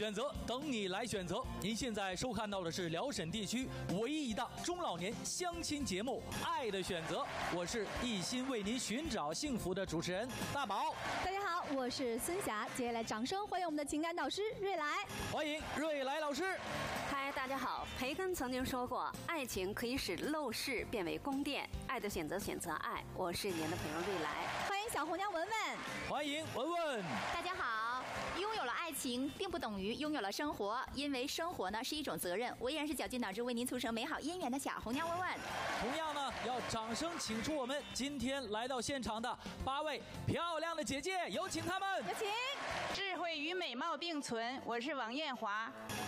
选择等你来选择。您现在收看到的是辽沈地区唯一一档中老年相亲节目《爱的选择》，我是一心为您寻找幸福的主持人大宝。 大家好，我是孙霞。接下来掌声欢迎我们的情感导师瑞来， 欢迎瑞来老师。 嗨，大家好。培根曾经说过，爱情可以使陋室变为宫殿，爱的选择选择爱。我是您的朋友瑞来。 欢迎小红娘文文， 欢迎文文。 大家好。拥有了爱情，并不等于拥有了生活，因为生活呢是一种责任。我依然是绞尽脑汁为您促成美好姻缘的小红娘文文。 同样呢，要掌声请出我们今天来到现场的8位漂亮的姐姐，有请她们。 有请。 智慧与美貌并存，我是王艳华。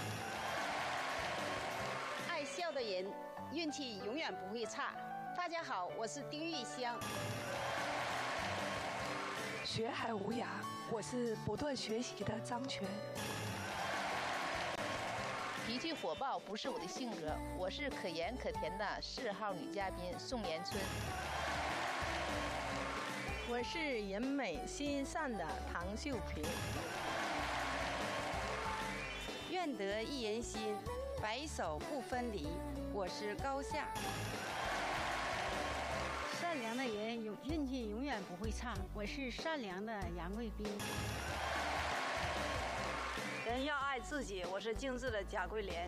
爱笑的人，运气永远不会差。大家好，我是丁玉香。 学海无涯，我是不断学习的张全。 脾气火爆不是我的性格，我是可盐可甜的4号女嘉宾宋延春。 我是人美心善的唐秀萍。 愿得一人心，白首不分离，我是高夏。 善良的人运气永远不会差，我是善良的杨贵宾。 人要爱自己，我是精致的贾桂莲。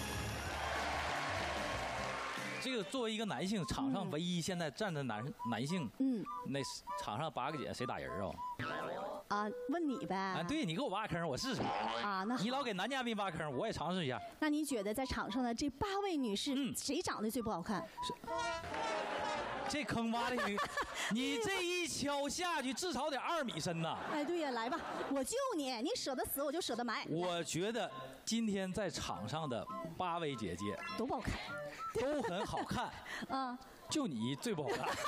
这个作为一个男性，场上唯一现在站的男性，那场上8个姐谁打人啊？ 啊，问你呗。啊， 对，你给我挖坑，我试试。 啊，那你老给男嘉宾挖坑，我也尝试一下。 那你觉得在场上的这8位女士，谁长得最不好看？ 这坑挖的你这一敲下去，至少得2米深呐。 哎，对呀，来吧，我救你，你舍得死我就舍得埋。 我觉得今天在场上的8位姐姐都不好看， 都很好看。 啊， 就你最不好看。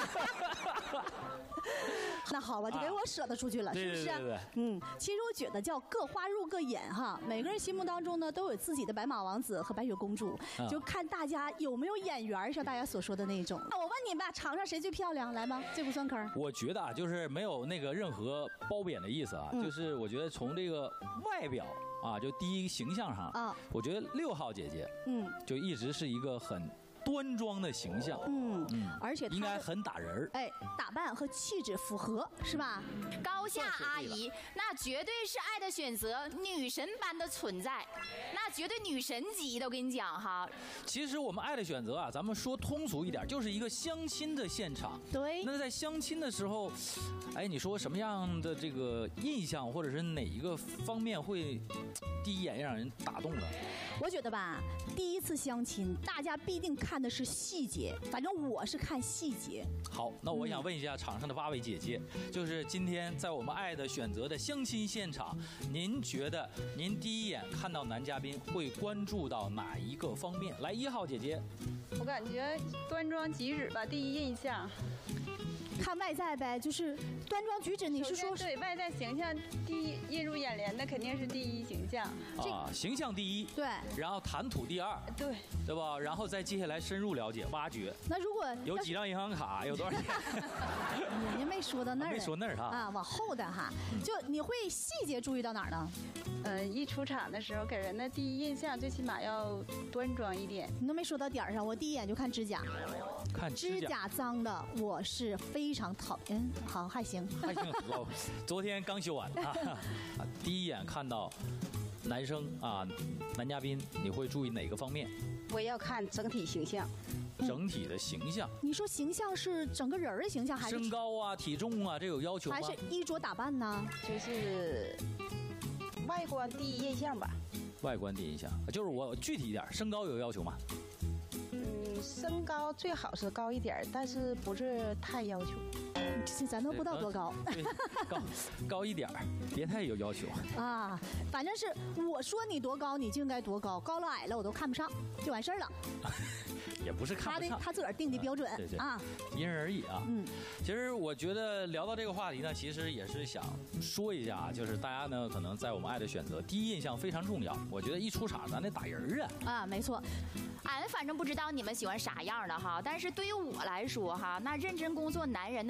那好吧，就给我舍得出去了，是不是？ 对。 其实我觉得叫各花入各眼哈，每个人心目当中呢都有自己的白马王子和白雪公主，就看大家有没有眼缘，像大家所说的那种。那我问你吧，场上谁最漂亮？来吧，这不算坑。 我觉得啊，就是没有那个任何褒贬的意思啊，就是我觉得从这个外表啊，就第一形象上啊，我觉得6号姐姐，就一直是一个很端庄的形象， 而且应该很打人， 哎，打扮和气质符合，是吧？ 高夏阿姨，那绝对是爱的选择，女神般的存在，那绝对女神级的。我跟你讲哈， 其实我们爱的选择啊，咱们说通俗一点，就是一个相亲的现场。 对。 那在相亲的时候，哎，你说什么样的这个印象，或者是哪一个方面会第一眼让人打动了？ 我觉得吧，第一次相亲，大家必定看的是细节，反正我是看细节。 好，那我想问一下场上的8位姐姐，就是今天在我们爱的选择的相亲现场，您觉得您第一眼看到男嘉宾会关注到哪一个方面？来，1号姐姐， 我感觉端庄举止吧，第一印象。 看外在呗，就是端庄举止。你是说对外在形象第一映入眼帘的肯定是第一形象啊，形象第一， 对， 然后谈吐第2，对吧？然后再接下来深入了解挖掘。 那如果有几张银行卡，有多少钱？ 人家没说到那儿， 没说那儿哈啊，往后的哈，就你会细节注意到哪儿呢？ 一出场的时候给人的第一印象最起码要端庄一点。 你都没说到点儿上，我第一眼就看指甲， 看指甲脏的我是非常讨厌。好，还行， 我昨天刚修完啊。第一眼看到男生啊，男嘉宾，你会注意哪个方面？ 我要看整体形象。 整体的形象， 你说形象是整个人的形象，还是身高啊、体重啊，这有要求吗？ 还是衣着打扮呢？ 就是外观第一印象吧。 外观第一印象，就是我具体一点，身高有要求吗？ 身高最好是高一点，但是不是太要求。 这咱都不知道多高， 高一点，别太有要求啊。反正是我说你多高，你就应该多高，高了矮了我都看不上，就完事儿了。 也不是看不上， 他自个儿定的标准， 对啊， 因人而异啊。其实我觉得聊到这个话题呢，其实也是想说一下，就是大家呢可能在我们爱的选择，第一印象非常重要。我觉得一出场咱得打人啊。 啊，没错。 俺反正不知道你们喜欢啥样的哈，但是对于我来说哈，那认真工作男人呢是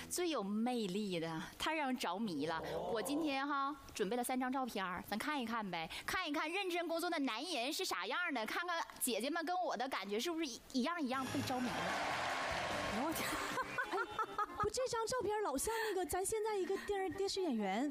最有魅力的，太让人着迷了。我今天准备了3张照片，咱看一看呗，看一看认真工作的男人是啥样的，看看姐姐们跟我的感觉是不是一样被着迷了。 我天，不，这张照片老像那个咱现在一个电视演员。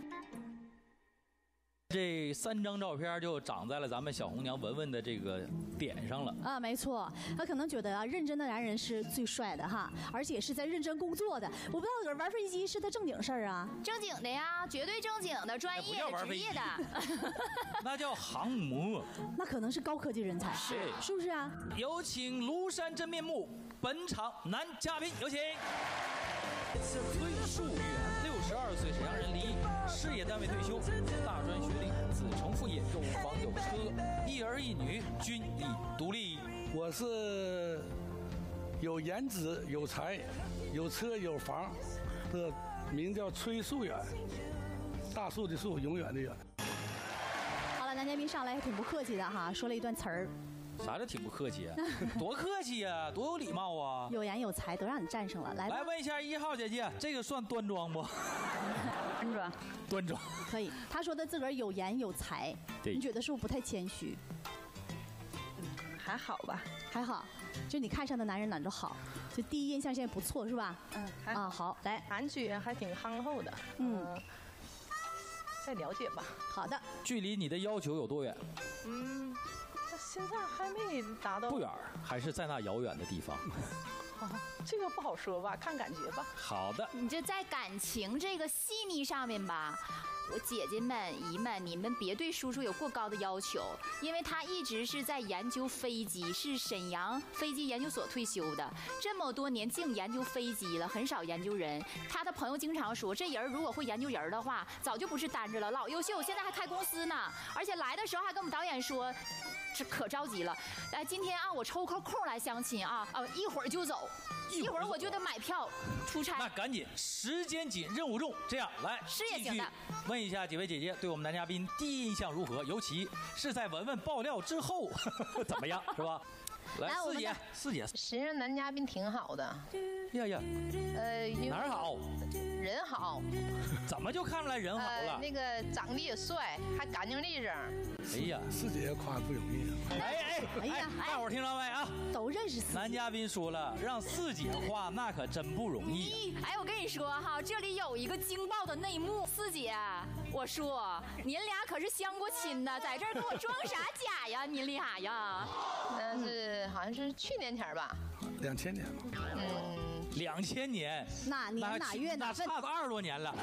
这3张照片就长在了咱们小红娘文文的这个点上了啊，没错，他可能觉得认真的男人是最帅的哈，而且是在认真工作的。我不知道玩飞机是他正经事儿啊， 正经的呀，绝对正经的，专业的、职业的， 那叫航模， 那可能是高科技人才，是不是啊？ 有请庐山真面目，本场男嘉宾有请。崔树远，62岁，沈阳人，离事业单位退休，大专学历，子承父业，有房有车，一儿一女，均已独立。 我是有颜值、有才、有车有房的，名叫崔树远，大树的树，永远的远。 好了，男嘉宾上来还挺不客气的哈，说了一段词儿。 啥叫挺不客气啊？多客气呀，多有礼貌啊！ 有颜有才，都让你战胜了。来问一下1号姐姐，这个算端庄不？ 端庄， 端庄。 可以。他说的自个儿有颜有才，你觉得是不是不太谦虚？ 还好吧， 还好。就你看上的男人哪都好，就第一印象现在不错是吧？ 还好。 好，来， 感觉还挺憨厚的。再了解吧。 好的。 距离你的要求有多远？ 现在还没达到。 不远，还是在那遥远的地方？ 这个不好说吧，看感觉吧。 好的。 你就在感情这个细腻上面吧，我姐姐们、姨们，你们别对叔叔有过高的要求，因为他一直是在研究飞机，是沈阳飞机研究所退休的，这么多年净研究飞机了，很少研究人。他的朋友经常说，这人如果会研究人的话，早就不是单着了，老优秀，现在还开公司呢。而且来的时候还跟我们导演说，这可着急了。来，今天我抽空来相亲一会儿就走。一会儿我就得买票出差。 那赶紧，时间紧，任务重。这样来， 是也行的。 问一下几位姐姐，对我们男嘉宾第一印象如何？尤其是在文文爆料之后，怎么样，是吧？来，四姐， 实际上男嘉宾挺好的。 呀，哪儿好？ 人好。 怎么就看出来人好了？ 那个长得也帅，还干净利整。 哎呀， 四姐夸不容易啊！ 哎呀， 大伙儿听着没啊？ 都认识四姐。 男嘉宾说了，让四姐夸那可真不容易。 我跟你说这里有一个惊爆的内幕。四姐，我说您俩可是相过亲的，在这儿给我装啥假呀？您俩呀？ 那是好像是去年前吧 ，2000年吧。 2000年， 哪年哪月哪份？ 差了20多年了。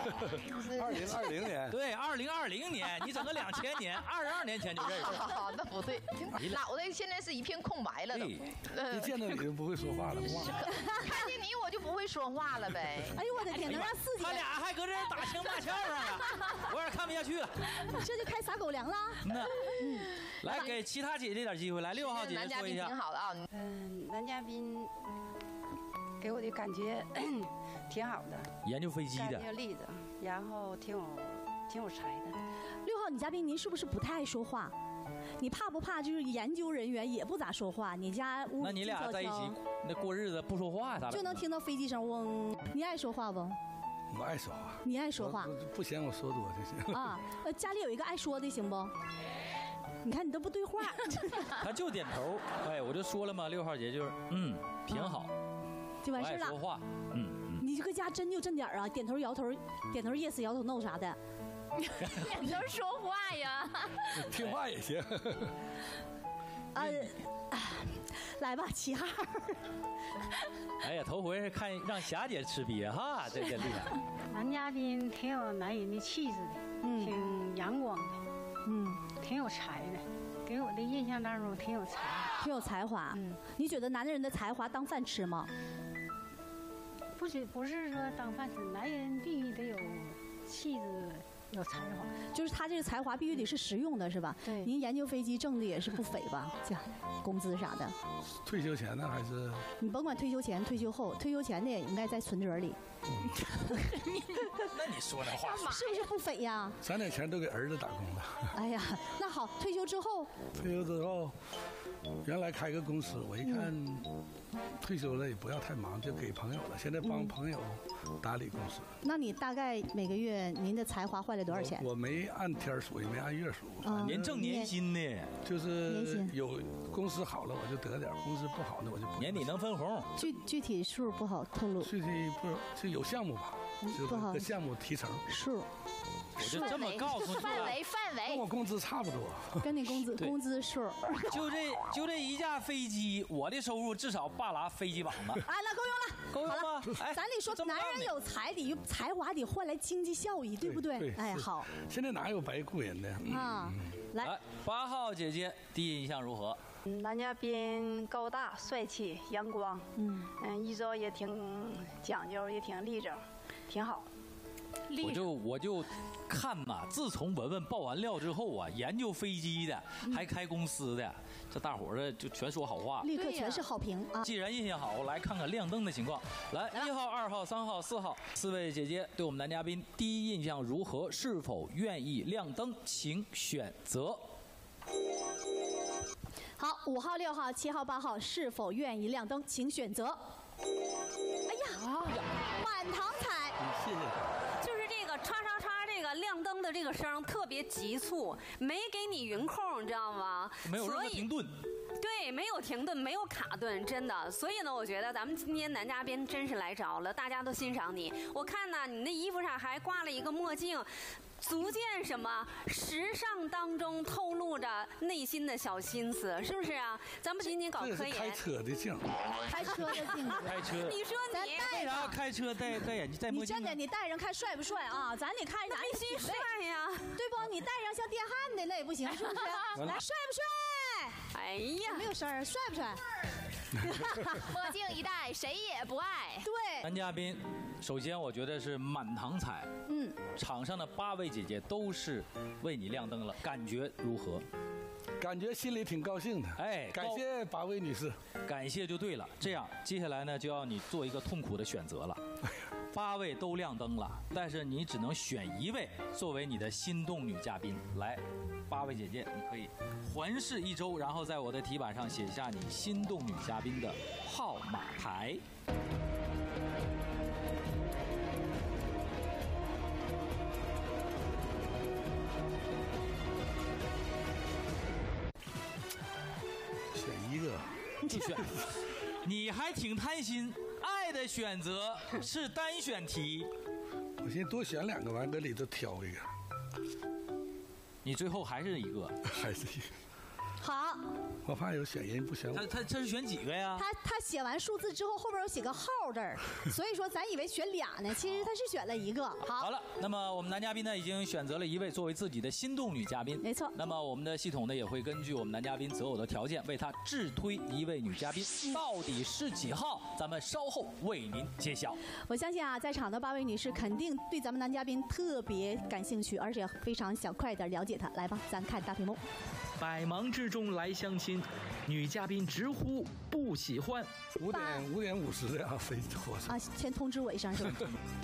2020年。 对，2020年，你整个2000年，22年前就认识了。 好，那不对，脑袋现在是一片空白了都。 一见到你就不会说话了，忘了。 看见你我就不会说话了呗。 哎呦我的天，能让四姐？ 他俩还搁这打情骂俏上了，我有点看不下去了。 这就开撒狗粮了。 来给其他姐姐点机会，来6号姐姐说一下。 男嘉宾挺好的啊。 男嘉宾给我的感觉挺好的， 研究飞机的， 干净利索，然后挺有才的。 6号女嘉宾，您是不是不太爱说话？你怕不怕就是研究人员也不咋说话？你家屋那你俩在一起那过日子不说话咋？ 就能听到飞机声嗡。你爱说话不？ 我爱说话。 你爱说话？ 不嫌我说多就行。 啊，家里有一个爱说的行不？你看你都不对话。 他就点头。我就说了嘛，6号姐就是挺好。 就完事了。 说话， 你这个家真就这点啊，点头摇头，点头 yes， 摇头 no 啥的。 点头说话呀。 听话也行。 来吧，7号。 哎呀，头回是看让霞姐吃瘪哈，这厉害。 男嘉宾挺有男人的气质的，挺阳光的，挺有才的。给我的印象当中挺有才， 挺有才华。你觉得男人的才华当饭吃吗？ 不是说当饭吃，男人必须得有气质， 有才华。 就是他这个才华必须得是实用的，是吧？ 对。 您研究飞机挣的也是不菲吧？这工资啥的。 退休前呢还是？ 你甭管退休前、退休后，退休前的也应该在存折里。 那你说那话是不是不菲呀？ 攒点钱都给儿子打工了。 哎呀，那好，退休之后。 退休之后，原来开个公司，我一看，退休了也不要太忙，就给朋友了。现在帮朋友打理公司。 那你大概每个月您的才华换了多少钱？ 我没按天数，也没按月数。 您挣年薪呢？ 就是有公司好了我就得点，公司不好呢我就不。 年底能分红。 具体数不好透露。 具体不就有项目吧？就个项目提成数。 我就这么告诉你， 范围， 跟我工资差不多， 跟你工资数。 就这一架飞机，我的收入至少罢拉飞机网子。 啊，那够用了， 够用吗？ 哎，咱得说，男人有才华得换来经济效益，对不对？哎，好。 现在哪有白雇人的啊？来 ，8号姐姐第一印象如何？ 男嘉宾高大、帅气、阳光，衣着也挺讲究，也挺立正，挺好。 我就看嘛，自从文文爆完料之后啊，研究飞机的，还开公司的，这大伙儿就全说好话， 立刻全是好评啊！ 既然印象好，来看看亮灯的情况。来，1号、2号、3号、4号，4位姐姐对我们男嘉宾第一印象如何？是否愿意亮灯？请选择。 好，5号、6号、7号、8号，是否愿意亮灯？请选择。哎呀，满堂彩！ 谢谢。 就是这个唰唰唰，这个亮灯的这个声特别急促，没给你匀空，你知道吗？ 没有任何停顿。 对，没有停顿，没有卡顿，真的。所以呢，我觉得咱们今天男嘉宾真是来着了，大家都欣赏你。我看呢，你那衣服上还挂了一个墨镜。足见什么？时尚当中透露着内心的小心思，是不是啊？咱不仅仅搞科研， 开车的镜， 开车的镜子， 开车。 你说你为啥要开车戴眼镜戴墨镜？ 你真的，你戴上看帅不帅啊？咱得看咱必须帅呀， 对不？你戴上像电焊的那也不行，是不是？来，帅不帅？ 哎呀， 没有声儿，帅不帅？ 墨镜一戴，谁也不爱。 对， 男嘉宾，首先我觉得是满堂彩。场上的8位姐姐都是为你亮灯了，感觉如何？ 感觉心里挺高兴的。 哎， 感谢8位女士， 感谢就对了。这样，接下来呢就要你做一个痛苦的选择了。8位都亮灯了，但是你只能选1位作为你的心动女嘉宾。来，8位姐姐，你可以环视一周，然后在我的题板上写下你心动女嘉宾的号码牌。 选一个， 就选。你还挺贪心，爱的选择是单选题。 我先多选2个，完搁里头挑一个。 你最后还是一个， 还是一个。 好， 我怕有选人不选我。 他是选几个呀？ 他写完数字之后，后边有写个号字儿，所以说咱以为选2呢，其实他是选了1个。 好了，那么我们男嘉宾呢已经选择了1位作为自己的心动女嘉宾， 没错。 那么我们的系统呢也会根据我们男嘉宾择偶的条件，为他制推1位女嘉宾，到底是几号？咱们稍后为您揭晓。 我相信啊，在场的8位女士肯定对咱们男嘉宾特别感兴趣，而且非常想快点了解他。来吧，咱看大屏幕。 百忙之中来相亲，女嘉宾直呼不喜欢。 5点50的啊，飞火车啊，先通知我一声是吧？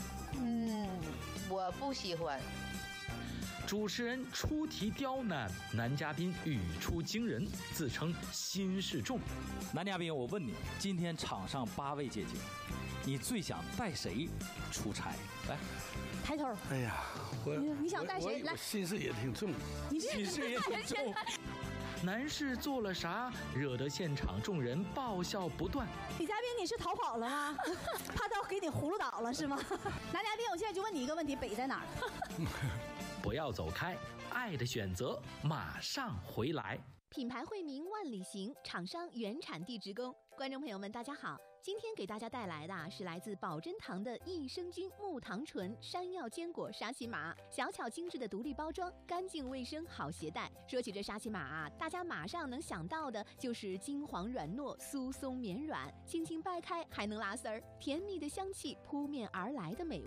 我不喜欢。 主持人出题刁难，男嘉宾语出惊人，自称心事重。 男嘉宾，我问你，今天场上8位姐姐，你最想带谁出差？来， 抬头。 哎呀， 你想带谁？来， 心事也挺重， 心事也挺重。 男士做了啥，惹得现场众人爆笑不断？ 李嘉宾，你是逃跑了吗？怕到给你葫芦倒了是吗？男嘉宾，我现在就问你一个问题：北在哪儿？ 不要走开，爱的选择马上回来。 品牌惠民万里行，厂商原产地直供。观众朋友们，大家好，今天给大家带来的是来自宝珍堂的益生菌木糖醇山药坚果沙琪玛，小巧精致的独立包装，干净卫生，好携带。说起这沙琪玛啊，大家马上能想到的就是金黄软糯、酥松绵软，轻轻掰开还能拉丝儿，甜蜜的香气扑面而来的美味。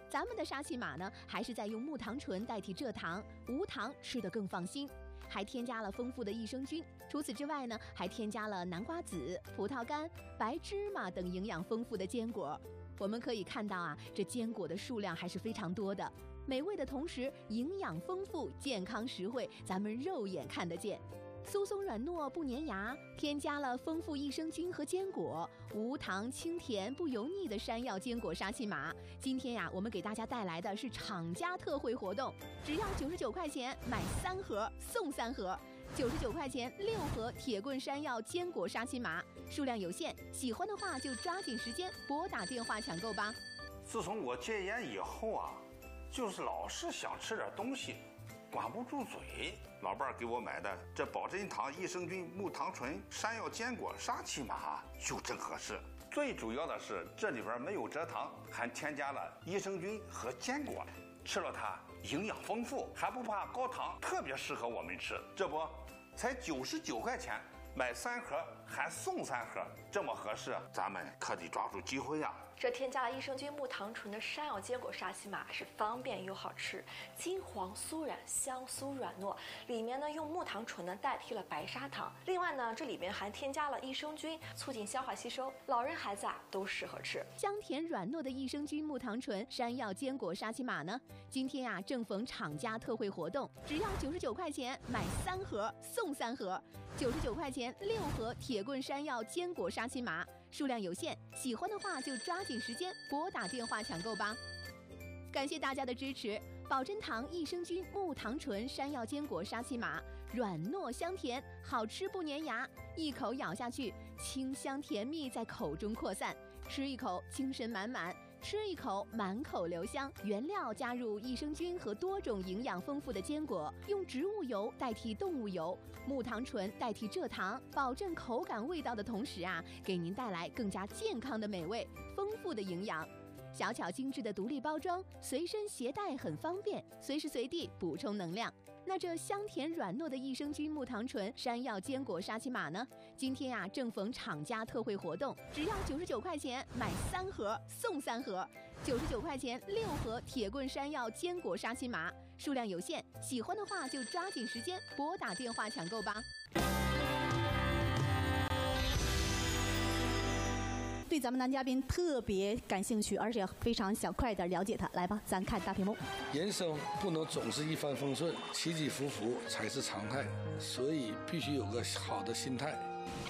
咱们的沙琪玛呢，还是在用木糖醇代替蔗糖，无糖吃得更放心，还添加了丰富的益生菌。除此之外呢，还添加了南瓜籽、葡萄干、白芝麻等营养丰富的坚果。我们可以看到啊，这坚果的数量还是非常多的，美味的同时营养丰富、健康实惠，咱们肉眼看得见。酥松软糯不粘牙，添加了丰富益生菌和坚果，无糖清甜不油腻的山药坚果沙琪玛。今天呀，我们给大家带来的是厂家特惠活动，只要99块钱买3盒送3盒，99块钱6盒铁棍山药坚果沙琪玛，数量有限，喜欢的话就抓紧时间拨打电话抢购吧。 自从我戒烟以后啊，就是老是想吃点东西，管不住嘴。老伴儿给我买的这保真堂益生菌木糖醇山药坚果沙琪玛就正合适。最主要的是这里边没有蔗糖，还添加了益生菌和坚果，吃了它营养丰富，还不怕高糖，特别适合我们吃。这不，才99块钱买3盒还送3盒，这么合适，咱们可得抓住机会呀！ 这添加了益生菌木糖醇的山药坚果沙琪玛是方便又好吃，金黄酥软，香酥软糯。里面呢用木糖醇呢代替了白砂糖，另外呢这里面还添加了益生菌，促进消化吸收，老人孩子啊都适合吃。 香甜软糯的益生菌木糖醇山药坚果沙琪玛呢，今天呀正逢厂家特惠活动，只要99块钱买3盒送3盒，99块钱6盒铁棍山药坚果沙琪玛。数量有限，喜欢的话就抓紧时间拨打电话抢购吧。感谢大家的支持。保真堂益生菌木糖醇山药坚果沙琪玛，软糯香甜，好吃不粘牙，一口咬下去，清香甜蜜在口中扩散，吃一口精神满满，吃一口满口留香。原料加入益生菌和多种营养丰富的坚果，用植物油代替动物油，木糖醇代替蔗糖，保证口感味道的同时啊，给您带来更加健康的美味，丰富的营养。小巧精致的独立包装，随身携带很方便，随时随地补充能量。那这香甜软糯的益生菌木糖醇山药坚果沙琪玛呢？今天呀正逢厂家特惠活动，只要99块钱买3盒送3盒，99块钱6盒铁棍山药坚果沙琪玛，数量有限，喜欢的话就抓紧时间拨打电话抢购吧。 对咱们男嘉宾特别感兴趣，而且非常想快点了解他。来吧，咱看大屏幕。 人生不能总是一帆风顺，起起伏伏才是常态，所以必须有个好的心态。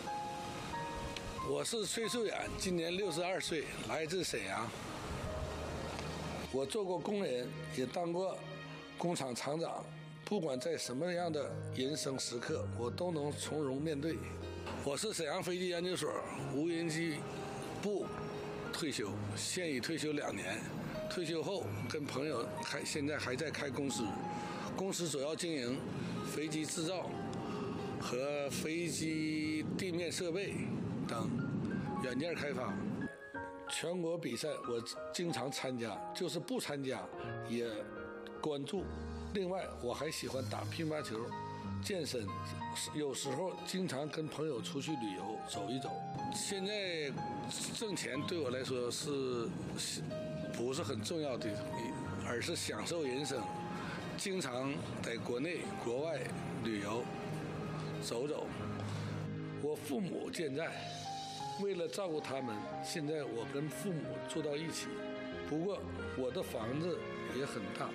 我是崔素远，今年62岁，来自沈阳。我做过工人，也当过工厂厂长。不管在什么样的人生时刻，我都能从容面对。我是沈阳飞机研究所无人机部退休，现已退休2年。退休后跟朋友现在还在开公司，公司主要经营飞机制造和飞机地面设备等软件开发。全国比赛我经常参加，就是不参加也关注。另外我还喜欢打乒乓球、健身，有时候经常跟朋友出去旅游走一走。现在挣钱对我来说不是很重要的，而是享受人生，经常在国内国外旅游走走。我父母健在，为了照顾他们，现在我跟父母住到一起。不过我的房子也很大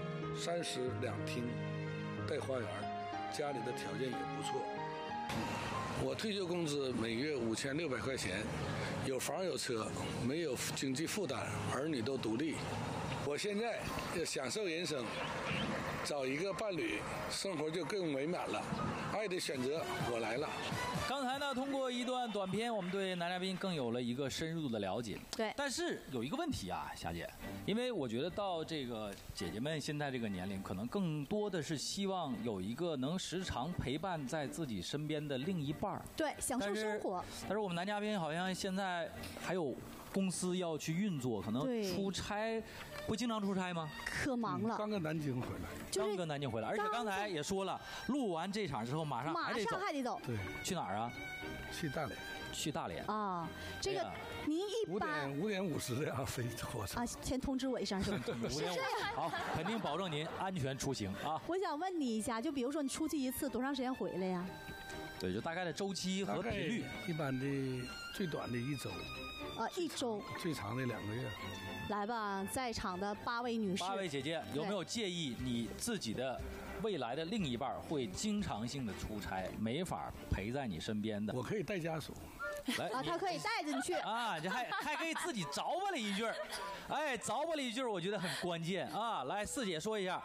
，3室2厅带花园，家里的条件也不错。我退休工资每月5600块钱，有房有车，没有经济负担，儿女都独立。我现在要享受人生，找一个伴侣，生活就更美满了。爱的选择，我来了。 刚才呢，通过一段短片，我们对男嘉宾更有了一个深入的了解。 对， 但是有一个问题啊，霞姐，因为我觉得到这个姐姐们现在这个年龄，可能更多的是希望有一个能时常陪伴在自己身边的另一半。 对，享受生活。 但是我们男嘉宾好像现在还有公司要去运作，可能出差，会经常出差吗？ 可忙了。 刚跟南京回来。 刚跟南京回来，而且刚才也说了，录完这场之后马上还得走。 对， 去哪儿啊？ 去大连。 去大连啊。这个您一般 5点50这样飞火车啊，先通知我一声是吧 ？5点5，好，肯定保证您安全出行啊。 我想问你一下，就比如说你出去一次，多长时间回来呀？ 对，就大概的周期和频率， 一般的最短的1周。 1周。 最长的2个月。 来吧，在场的8位女士 ，8位姐姐，有没有介意你自己的未来的另一半会经常性的出差，没法陪在你身边的？ 我可以带家属。 来啊，他可以带着你去啊，这还可以自己着吧了一句，哎，着吧了一句，我觉得很关键啊。来，四姐说一下。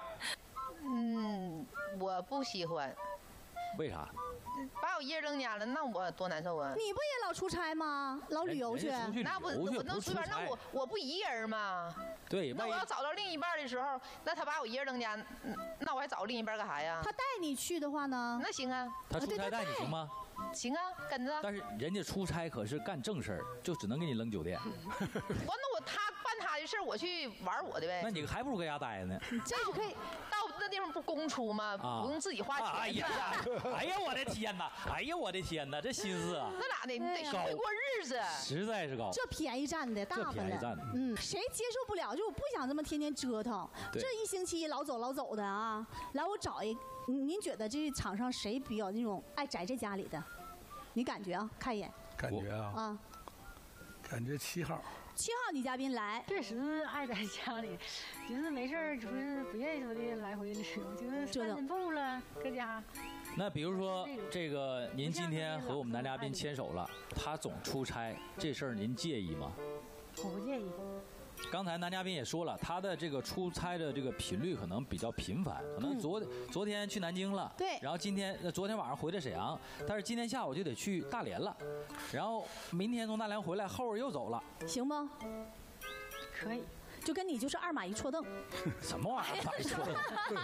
我不喜欢。 为啥？ 把我一人扔家了，那我多难受啊！ 你不也老出差吗？老旅游去？ 那不我能出边，那我不一人吗？ 对， 那我要找到另一半的时候，那他把我一人扔家，那我还找另一半干啥呀？ 他带你去的话呢？ 那行啊。 他出差带你行吗？ 行啊，跟着。 但是人家出差可是干正事儿，就只能给你扔酒店。 他办他的事儿，我去玩我的呗。 那你还不如搁家待着呢。 这是可以到那地方不公出吗？不用自己花钱。 哎呀，哎呀，我的天哪！哎呀，我的天哪！这心思啊， 那咋的？你得学会过日子。 实在是高。 这便宜占的大发了。谁接受不了？就我不想这么天天折腾。这1星期老走的啊！来，我找一。您觉得这场上谁比较那种爱宅在家里的？你感觉啊？看一眼。 感觉啊。感觉7号。 7号女嘉宾来， 确实爱在家里，就是没事就是不愿意说的来回旅游，就是散散步了，搁家。 那比如说这个，您今天和我们男嘉宾牵手了，他总出差，这事儿您介意吗？ 我不介意。 刚才男嘉宾也说了，他的这个出差的这个频率可能比较频繁，可能昨天去南京了， 对， 然后昨天晚上回的沈阳，但是今天下午就得去大连了，然后明天从大连回来，后边又走了， 行吗？ 可以， 就跟你就是2马1错蹬。 什么玩意儿2马1错蹬？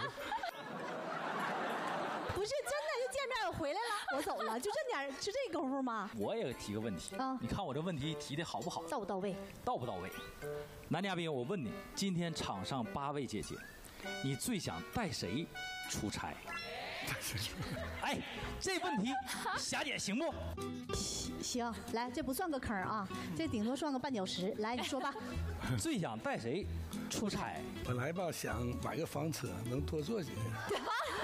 不是真的，就见面我回来了，我走了，就这功夫吗？ 我也提个问题啊，你看我这问题提的好不好？ 到不到位？ 到不到位？男嘉宾，我问你，今天场上8位姐姐，你最想带谁出差？哎，这问题霞姐行不？ 行，来，这不算个坑啊，这顶多算个绊脚石。来，你说吧。 最想带谁出差？ 本来吧想买个房车，能多坐几个。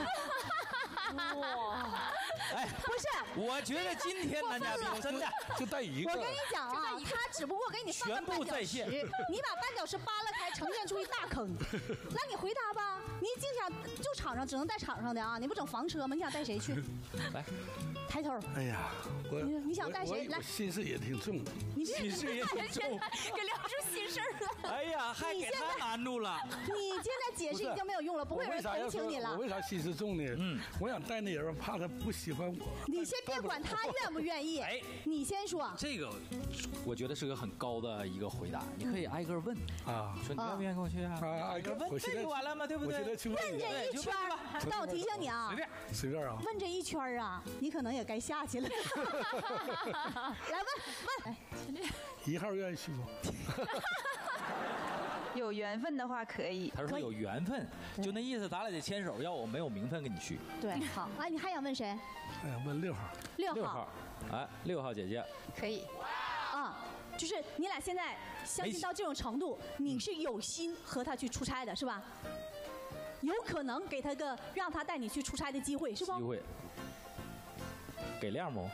哇！ 哎， 不是， 我觉得今天男嘉宾真的就带一个。 我跟你讲啊，他只不过给你放个绊脚石，你把绊脚石扒拉开，呈现出一大坑。那你回答吧，你经常就场上只能带场上的啊，你不整房车吗？你想带谁去？ 来， 抬头。 哎呀， 你想带谁？来， 心事也挺重的。 你心事也挺重， 给聊出心事了。 哎呀，还给他难住了。 你现在解释已经没有用了，不会有人同情你了。 我为啥心事重呢？我想带那人，怕他不喜欢我。 你先别管他愿不愿意，哎，你先说。 这个，我觉得是个很高的一个回答，你可以挨个问啊，说你愿不愿意跟我去啊？ 挨个问，这就完了吗？对不对？ 问这一圈，但我提醒你啊， 随便啊。 问这一圈啊，你可能也该下去了。来问。 1号愿意去不？ 有缘分的话可以。 他说有缘分，就那意思，咱俩得牵手，要我没有名分跟你去。 对，好，哎，你还想问谁？ 问6号。 6号， 哎，6号姐姐。 可以。 啊，就是你俩现在相信到这种程度，你是有心和他去出差的，是吧？有可能给他个让他带你去出差的机会，是不？ 机会。给亮不？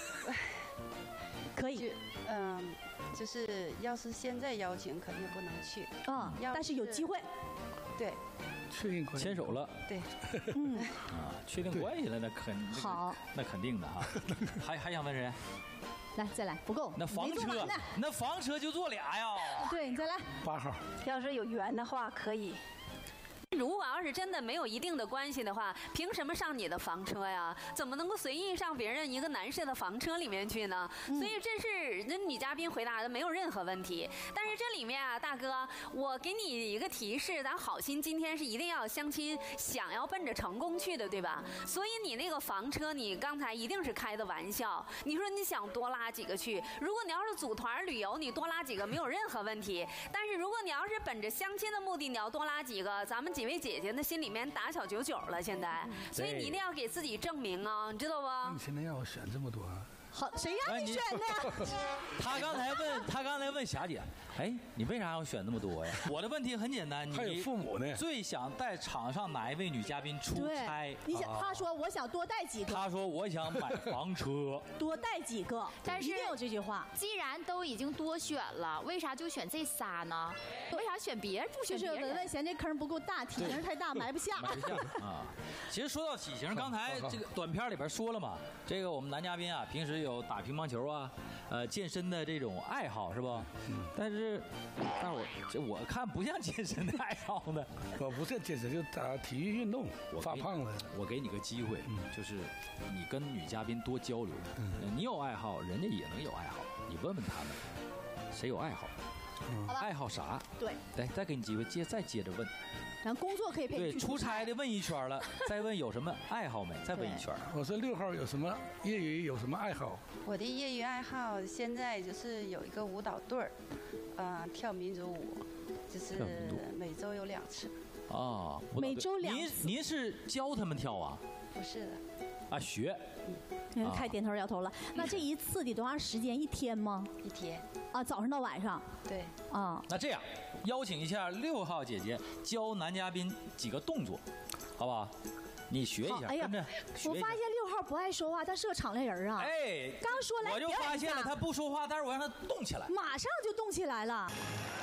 可以。 就是要是现在邀请，肯定不能去。 但是有机会。 对。 确定关系。 牵手了。 对。 确定关系了， 好， 那肯定的哈。还想问谁？ 来，再来，不够。 那房车就坐俩呀。 对，你再来。 8号。 要是有缘的话，可以。 如果要是真的没有一定的关系的话，凭什么上你的房车呀？怎么能够随意上别人一个男士的房车里面去呢？所以这是那女嘉宾回答的没有任何问题。但是这里面啊，大哥，我给你一个提示，咱好心今天是一定要相亲，想要奔着成功去的，对吧？所以你那个房车，你刚才一定是开的玩笑。你说你想多拉几个去，如果你要是组团旅游，你多拉几个没有任何问题。但是如果你要是本着相亲的目的，你要多拉几个，咱们几位姐姐那心里面打小99了，现在，所以你一定要给自己证明啊，你知道不？ 你现在让我选这么多， 好，谁让你选的？ 他刚才问霞姐，哎，你为啥要选那么多呀？我的问题很简单， 还有父母呢。 最想带场上哪一位女嘉宾出差？ 你想，他说我想多带几个。 他说我想买房车， 多带几个。 但是一定有这句话。 既然都已经多选了，为啥就选这仨呢？为啥选别人不选别人？ 就是文文嫌这坑不够大，体型太大，埋不下。 埋不下啊。其实说到体型，刚才这个短片里边说了嘛，这个我们男嘉宾啊，平时有打乒乓球啊，健身的这种爱好是不？但是我看不像健身的爱好呢。 我不是健身，就打体育运动，发胖了。 我给你个机会，就是你跟女嘉宾多交流。你有爱好，人家也能有爱好，你问问他们，谁有爱好？爱好啥？ 对， 来，再给你机会，再接着问。 然后工作可以对，出差的问一圈了，再问有什么爱好没？再问一圈。 我说6号有什么业余有什么爱好？ 我的业余爱好现在就是有一个舞蹈队儿，跳民族舞，就是每周有2次。 啊， 每周2次。 您是教他们跳啊？ 不是的。 啊，学。 开点头摇头了。那这一次得多长时间？1天吗 ？1天。 啊，早上到晚上。 对。 啊， 那这样，邀请一下6号姐姐教男嘉宾几个动作，好不好？你学一下， 哎呀，我发现6号不爱说话，他是个场内人啊。 哎， 刚说来， 我就发现了他不说话，但是我让他动起来， 马上就动起来了。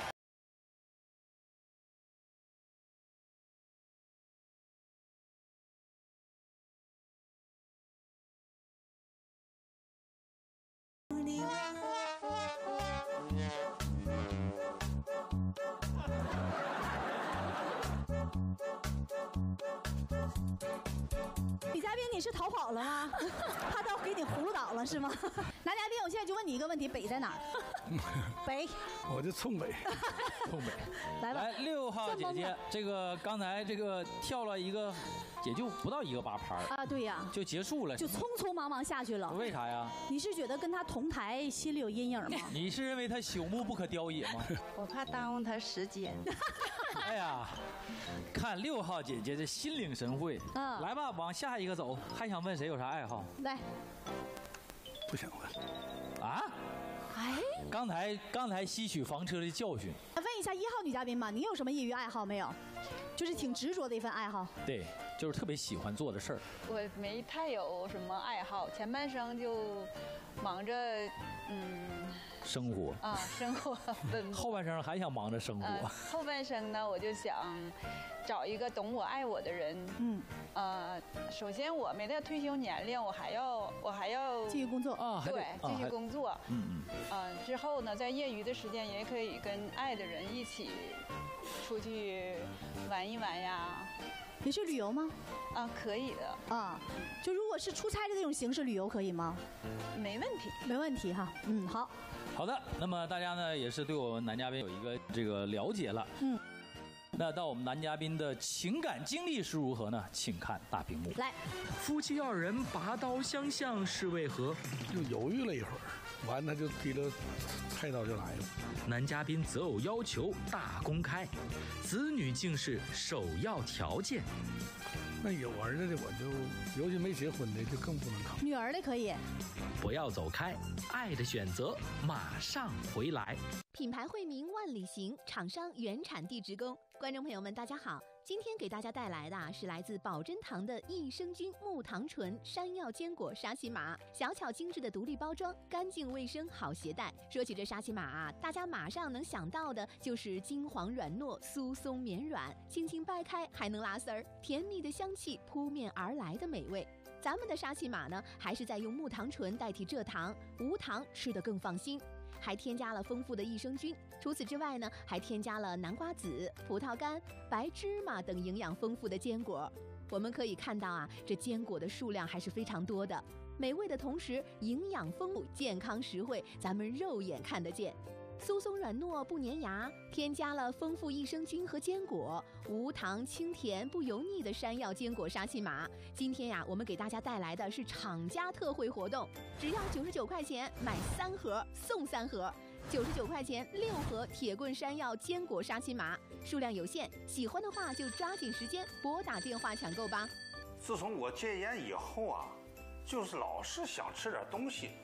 女嘉宾，你是逃跑了吗？他都给你葫芦倒了是吗？男嘉宾，我现在就问你一个问题：北在哪儿？北。 我就冲北。 冲北。 来吧。 来，6号姐姐，这个刚才这个跳了一个，也就不到1个8拍啊，对呀， 就结束了， 就匆匆忙忙下去了。 为啥呀？ 你是觉得跟他同台心里有阴影吗？ 你是认为他朽木不可雕也吗？ 我怕耽误他时间。 哎呀，看6号姐姐这心领神会。来吧，往下一个走。还想问谁有啥爱好？ 来。 不想问。 啊？ 哎。 刚才吸取房车的教训。 问一下1号女嘉宾吧，你有什么业余爱好没有？就是挺执着的一份爱好。 对，就是特别喜欢做的事儿。 我没太有什么爱好，前半生就忙着生活啊，生活。 后半生还想忙着生活。 后半生呢，我就想找一个懂我、爱我的人。首先我没到退休年龄，我还要继续工作啊， 对，继续工作。之后呢，在业余的时间也可以跟爱的人一起出去玩一玩呀。 你是旅游吗？ 啊，可以的。 啊，就如果是出差的这种形式旅游可以吗？ 没问题， 没问题哈。好。 好的，那么大家呢也是对我们男嘉宾有一个这个了解了。那到我们男嘉宾的情感经历是如何呢？请看大屏幕。 来， 夫妻2人拔刀相向是为何？ 就犹豫了一会儿，完他就提着菜刀就来了。 男嘉宾择偶要求大公开，子女竟是首要条件。 那有儿子的我就，尤其没结婚的就更不能考。 女儿的可以。 不要走开，爱的选择马上回来。 品牌惠民万里行，厂商原产地直供。观众朋友们，大家好，今天给大家带来的是来自宝珍堂的益生菌木糖醇山药坚果沙琪玛，小巧精致的独立包装，干净卫生，好携带。说起这沙琪玛啊，大家马上能想到的就是金黄软糯、酥松绵软，轻轻掰开还能拉丝儿，甜蜜的香气扑面而来的美味。咱们的沙琪玛呢，还是在用木糖醇代替蔗糖，无糖吃得更放心。还添加了丰富的益生菌，除此之外呢，还添加了南瓜籽、葡萄干、白芝麻等营养丰富的坚果。我们可以看到啊，这坚果的数量还是非常多的，美味的同时营养丰富、健康实惠，咱们肉眼看得见。酥松软糯不粘牙，添加了丰富益生菌和坚果，无糖清甜不油腻的山药坚果沙琪玛。今天呀，我们给大家带来的是厂家特惠活动，只要99块钱买3盒送3盒，99块钱6盒铁棍山药坚果沙琪玛，数量有限，喜欢的话就抓紧时间拨打电话抢购吧。 自从我戒烟以后啊，就是老是想吃点东西，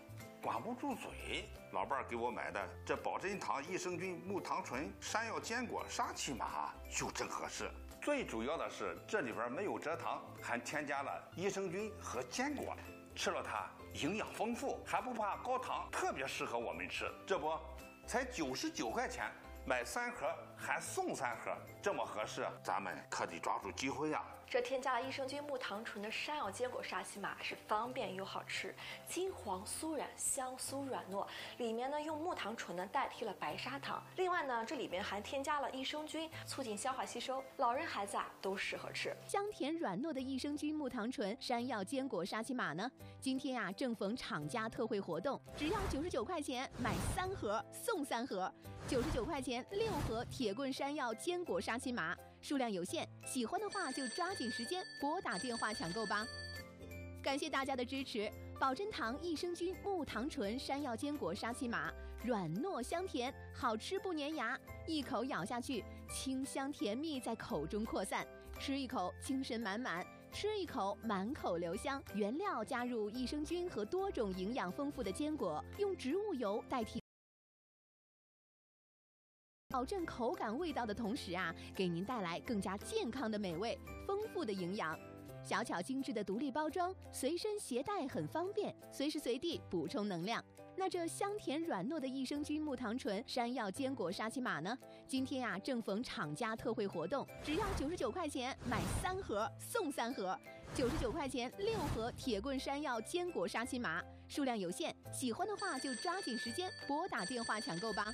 管不住嘴。老伴儿给我买的这保真堂益生菌木糖醇山药坚果沙琪玛就正合适。最主要的是这里边没有蔗糖，还添加了益生菌和坚果，吃了它营养丰富，还不怕高糖，特别适合我们吃。这不，才99块钱。买3盒还送3盒，这么合适，咱们可得抓住机会呀！ 这添加了益生菌木糖醇的山药坚果沙琪玛是方便又好吃，金黄酥软，香酥软糯。里面呢用木糖醇呢代替了白砂糖，另外呢这里边还添加了益生菌，促进消化吸收，老人孩子都适合吃。 香甜软糯的益生菌木糖醇山药坚果沙琪玛呢，今天正逢厂家特惠活动，只要99块钱买3盒送3盒，99块钱6盒铁棍山药坚果沙琪玛。数量有限，喜欢的话就抓紧时间拨打电话抢购吧。感谢大家的支持。保真堂益生菌木糖醇山药坚果沙琪玛，软糯香甜，好吃不粘牙，一口咬下去，清香甜蜜在口中扩散，吃一口精神满满，吃一口满口留香。原料加入益生菌和多种营养丰富的坚果，用植物油代替，保证口感味道的同时给您带来更加健康的美味，丰富的营养。小巧精致的独立包装，随身携带很方便，随时随地补充能量。那这香甜软糯的益生菌木糖醇山药坚果沙琪玛呢？今天正逢厂家特惠活动，只要99块钱买3盒送3盒，99块钱6盒铁棍山药坚果沙琪玛，数量有限，喜欢的话就抓紧时间拨打电话抢购吧。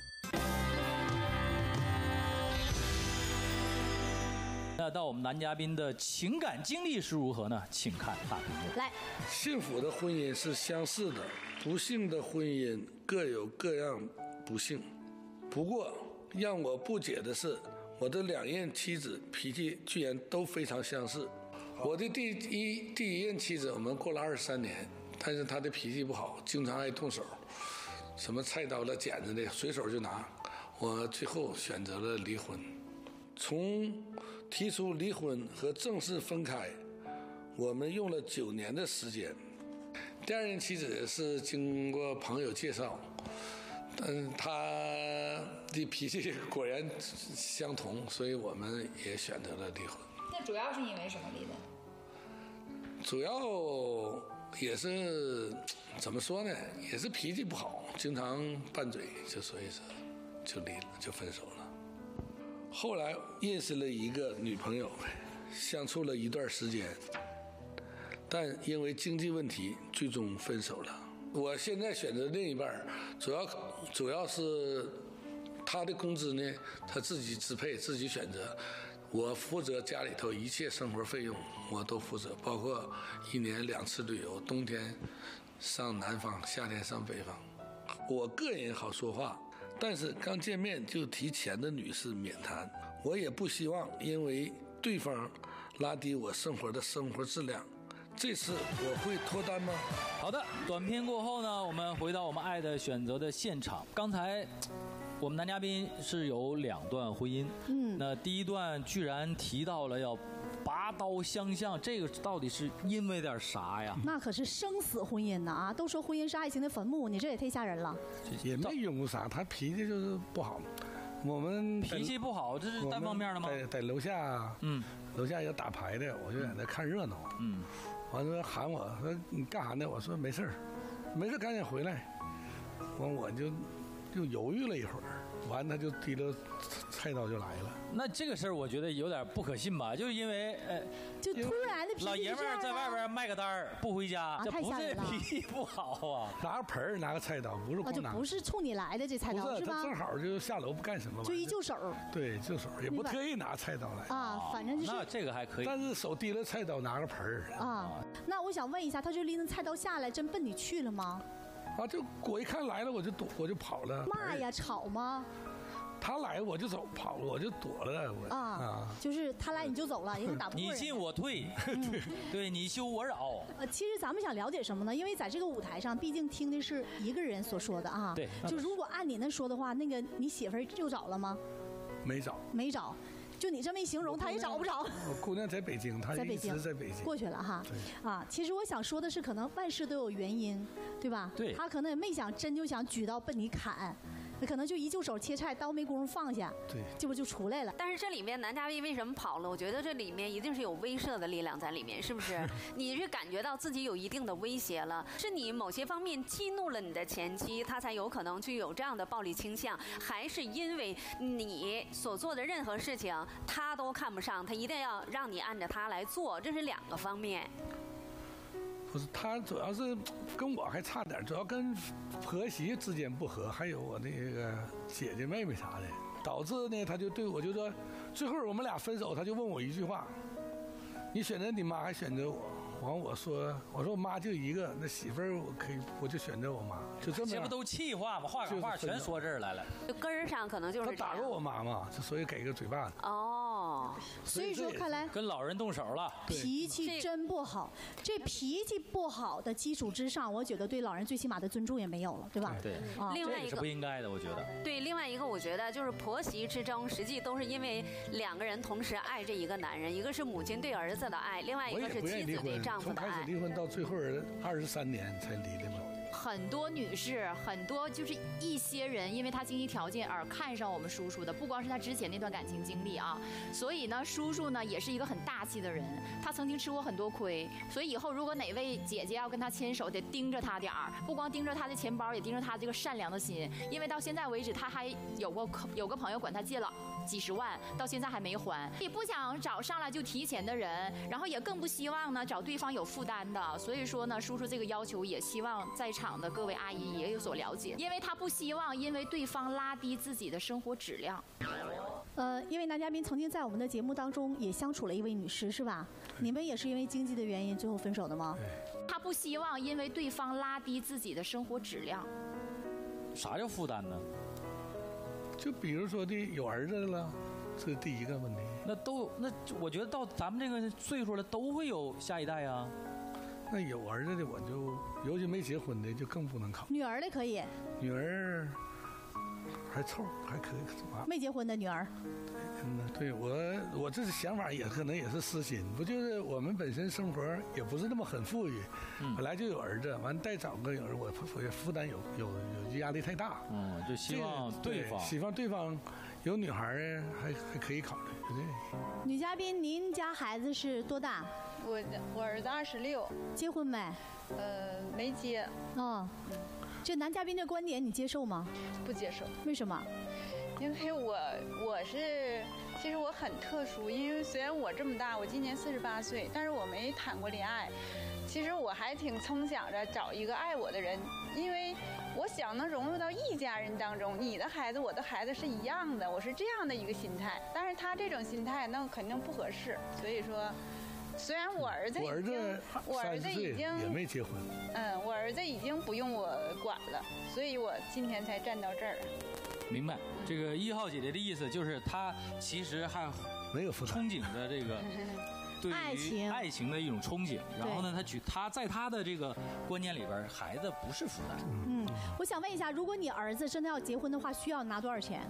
那到我们男嘉宾的情感经历是如何呢？请看大屏幕。 来， 幸福的婚姻是相似的，不幸的婚姻各有各样不幸。不过让我不解的是，我的2任妻子脾气居然都非常相似。我的第一任妻子，我们过了23年，但是她的脾气不好，经常爱动手，什么菜刀了、剪子的，随手就拿。我最后选择了离婚。从提出离婚和正式分开，我们用了9年的时间。第2任妻子是经过朋友介绍，她的脾气果然相同，所以我们也选择了离婚。 那主要是因为什么离的？ 主要也是怎么说呢？也是脾气不好，经常拌嘴，所以说就离了，就分手了。后来认识了一个女朋友，相处了一段时间，但因为经济问题最终分手了。我现在选择另一半，主要是他的工资呢，他自己支配，自己选择。我负责家里头一切生活费用，我都负责，包括1年2次旅游，冬天上南方，夏天上北方。我个人好说话，但是刚见面就提钱的女士免谈。我也不希望因为对方拉低我生活质量。这次我会脱单吗？ 好的，短片过后呢，我们回到我们爱的选择的现场。刚才我们男嘉宾是有2段婚姻，那第一段居然提到了要拔刀相向，这个到底是因为点啥呀？ 那可是生死婚姻呐啊！都说婚姻是爱情的坟墓，你这也太吓人了。 也没因为啥，他脾气就是不好。我们脾气不好，这是单方面的吗？ 在楼下，楼下有打牌的，我就在那看热闹，完了喊我说你干啥呢？我说没事儿，没事赶紧回来。完我就犹豫了一会儿，完他就提着菜刀就来了。 那这个事儿我觉得有点不可信吧？就是因为就突然的脾气老爷们儿在外边卖个单儿不回家，这不是脾气不好啊？ 拿个盆儿拿个菜刀，不是光拿， 就不是冲你来的这菜刀是吧？ 他正好就下楼不干什么， 就一就手。 对，就手也不特意拿菜刀来啊，反正就是那这个还可以。 但是手提了菜刀拿个盆儿啊。那我想问一下，他就拎着菜刀下来，真奔你去了吗？ 啊！就我一看来了，我就跑了。 骂呀，吵吗？ 他来我就跑了，我就躲了。 就是他来你就走了，因为打不过人。 你进我退，对你修我扰。 其实咱们想了解什么呢？因为在这个舞台上，毕竟听的是一个人所说的啊。 对。 就如果按你那说的话，那个你媳妇儿又找了吗？ 没找。 没找。 就你这么一形容，他也找不着。 我姑娘在北京，她一直在北京。 过去了哈。啊，其实我想说的是，可能万事都有原因，对吧？ 对。 他可能也没想真就想举刀奔你砍。那可能就一就手切菜，刀没工夫放下， 对， 这不就出来了。 但是这里面男嘉宾为什么跑了？我觉得这里面一定是有威慑的力量在里面，是不是？你是感觉到自己有一定的威胁了，是你某些方面激怒了你的前妻，他才有可能去有这样的暴力倾向，还是因为你所做的任何事情他都看不上，他一定要让你按着他来做，这是2个方面。 不是，他主要是跟我还差点，主要跟婆媳之间不和，还有我那个姐姐妹妹啥的，导致呢，他就对我就说，最后我们俩分手，他就问我一句话：你选择你妈还选择我？完我说我妈就一个，那媳妇儿我就选择我妈，就这么。 这不都气话吗？话赶话全说这儿来了。 就根儿上可能就是他打过我妈嘛，所以给个嘴巴子。 哦， 所以说看来跟老人动手了， 脾气真不好。这脾气不好的基础之上，我觉得对老人最起码的尊重也没有了，对吧？ 对， 另外一个是不应该的，我觉得。 对，另外一个我觉得就是婆媳之争，实际都是因为2个人同时爱这一个男人，一个是母亲对儿子的爱，另外一个是妻子对丈夫的爱。 从开始离婚到最后23年才离的嘛。 很多女士，很多就是一些人，因为他经济条件而看上我们叔叔的，不光是他之前那段感情经历啊，所以呢，叔叔呢也是一个很大气的人，他曾经吃过很多亏，所以以后如果哪位姐姐要跟他牵手，得盯着他点儿，不光盯着他的钱包，也盯着他这个善良的心，因为到现在为止，他还有个朋友管他借了几十万，到现在还没还，也不想找上来就提钱的人，然后也更不希望呢找对方有负担的，所以说呢，叔叔这个要求也希望在场的各位阿姨也有所了解，因为他不希望因为对方拉低自己的生活质量。 因为男嘉宾曾经在我们的节目当中也相处了一位女士，是吧？你们也是因为经济的原因最后分手的吗？ 他不希望因为对方拉低自己的生活质量。 啥叫负担呢？ 就比如说的有儿子了，这是第一个问题。 那我觉得到咱们这个岁数了，都会有下一代啊。 那有儿子的我就，尤其没结婚的就更不能考。 女儿的可以。 女儿还凑还可以。 没结婚的女儿。 对我这是想法也可能也是私心，不就是我们本身生活也不是那么很富裕，本来就有儿子，完再找个有儿，我负担有压力太大。 就希望对方有女孩还可以考虑。对。 女嘉宾，您家孩子是多大？ 我儿子26。 结婚没？ 没结。 这男嘉宾的观点你接受吗？ 不接受。 为什么？ 因为其实我很特殊，因为虽然我这么大，我今年48岁，但是我没谈过恋爱。其实我还挺憧想着找一个爱我的人，因为我想能融入到一家人当中，你的孩子我的孩子是一样的，我是这样的一个心态。但是他这种心态那肯定不合适，所以说，虽然我儿子已经也没结婚， 我儿子已经不用我管了，所以我今天才站到这儿。 明白，这个1号姐姐的意思就是她其实还没有憧憬着这个对于爱情的一种憧憬，然后呢，她在她的这个观念里边，孩子不是负担。 我想问一下，如果你儿子真的要结婚的话，需要拿多少钱？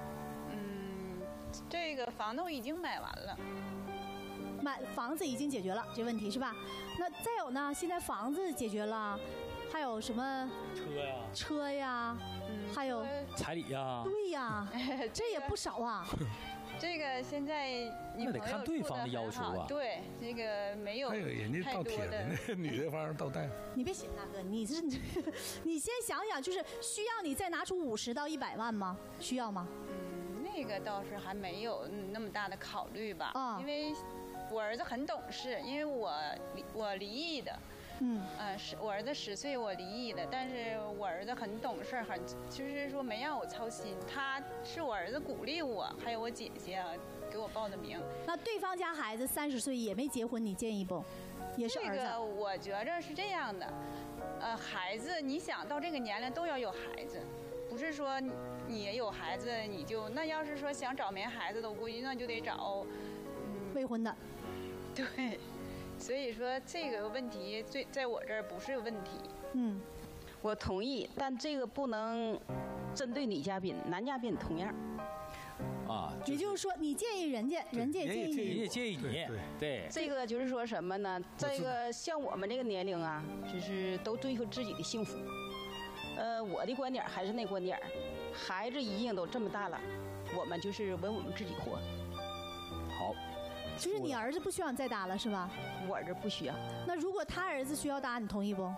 这个房子已经买完了。 房子已经解决了这问题是吧？那再有呢？现在房子解决了，还有什么车呀，还有彩礼呀。 对呀，这也不少啊。 这个现在那得看对方的要求啊。 对，这个没有。 还有人家倒贴的，那女的方倒带。 你别写那个，你先想想，就是需要你再拿出50到100万吗？需要吗？ 那个倒是还没有那么大的考虑吧。因为我儿子很懂事，因为我离异的。我儿子10岁，我离异的，但是我儿子很懂事，就是说没让我操心。他是我儿子鼓励我，还有我姐姐给我报的名。 那对方家孩子30岁也没结婚，你建议不？也是儿子。 这个我觉着是这样的，孩子你想到这个年龄都要有孩子，不是说你有孩子你就那要是说想找没孩子的，我估计那就得找未婚的。 对。所以说这个问题在我这儿不是问题。 我同意，但这个不能针对女嘉宾，男嘉宾同样。 啊。 也就是说，你介意人家，人家也介意你， 人也介意你。对， 这个就是说什么呢？这个像我们这个年龄啊，就是都追求自己的幸福。我的观点还是那观点，孩子已经都这么大了，我们就是为我们自己活。 好。 就是你儿子不需要你再打了是吧？ 我儿子不需要。 那如果他儿子需要打，你同意不？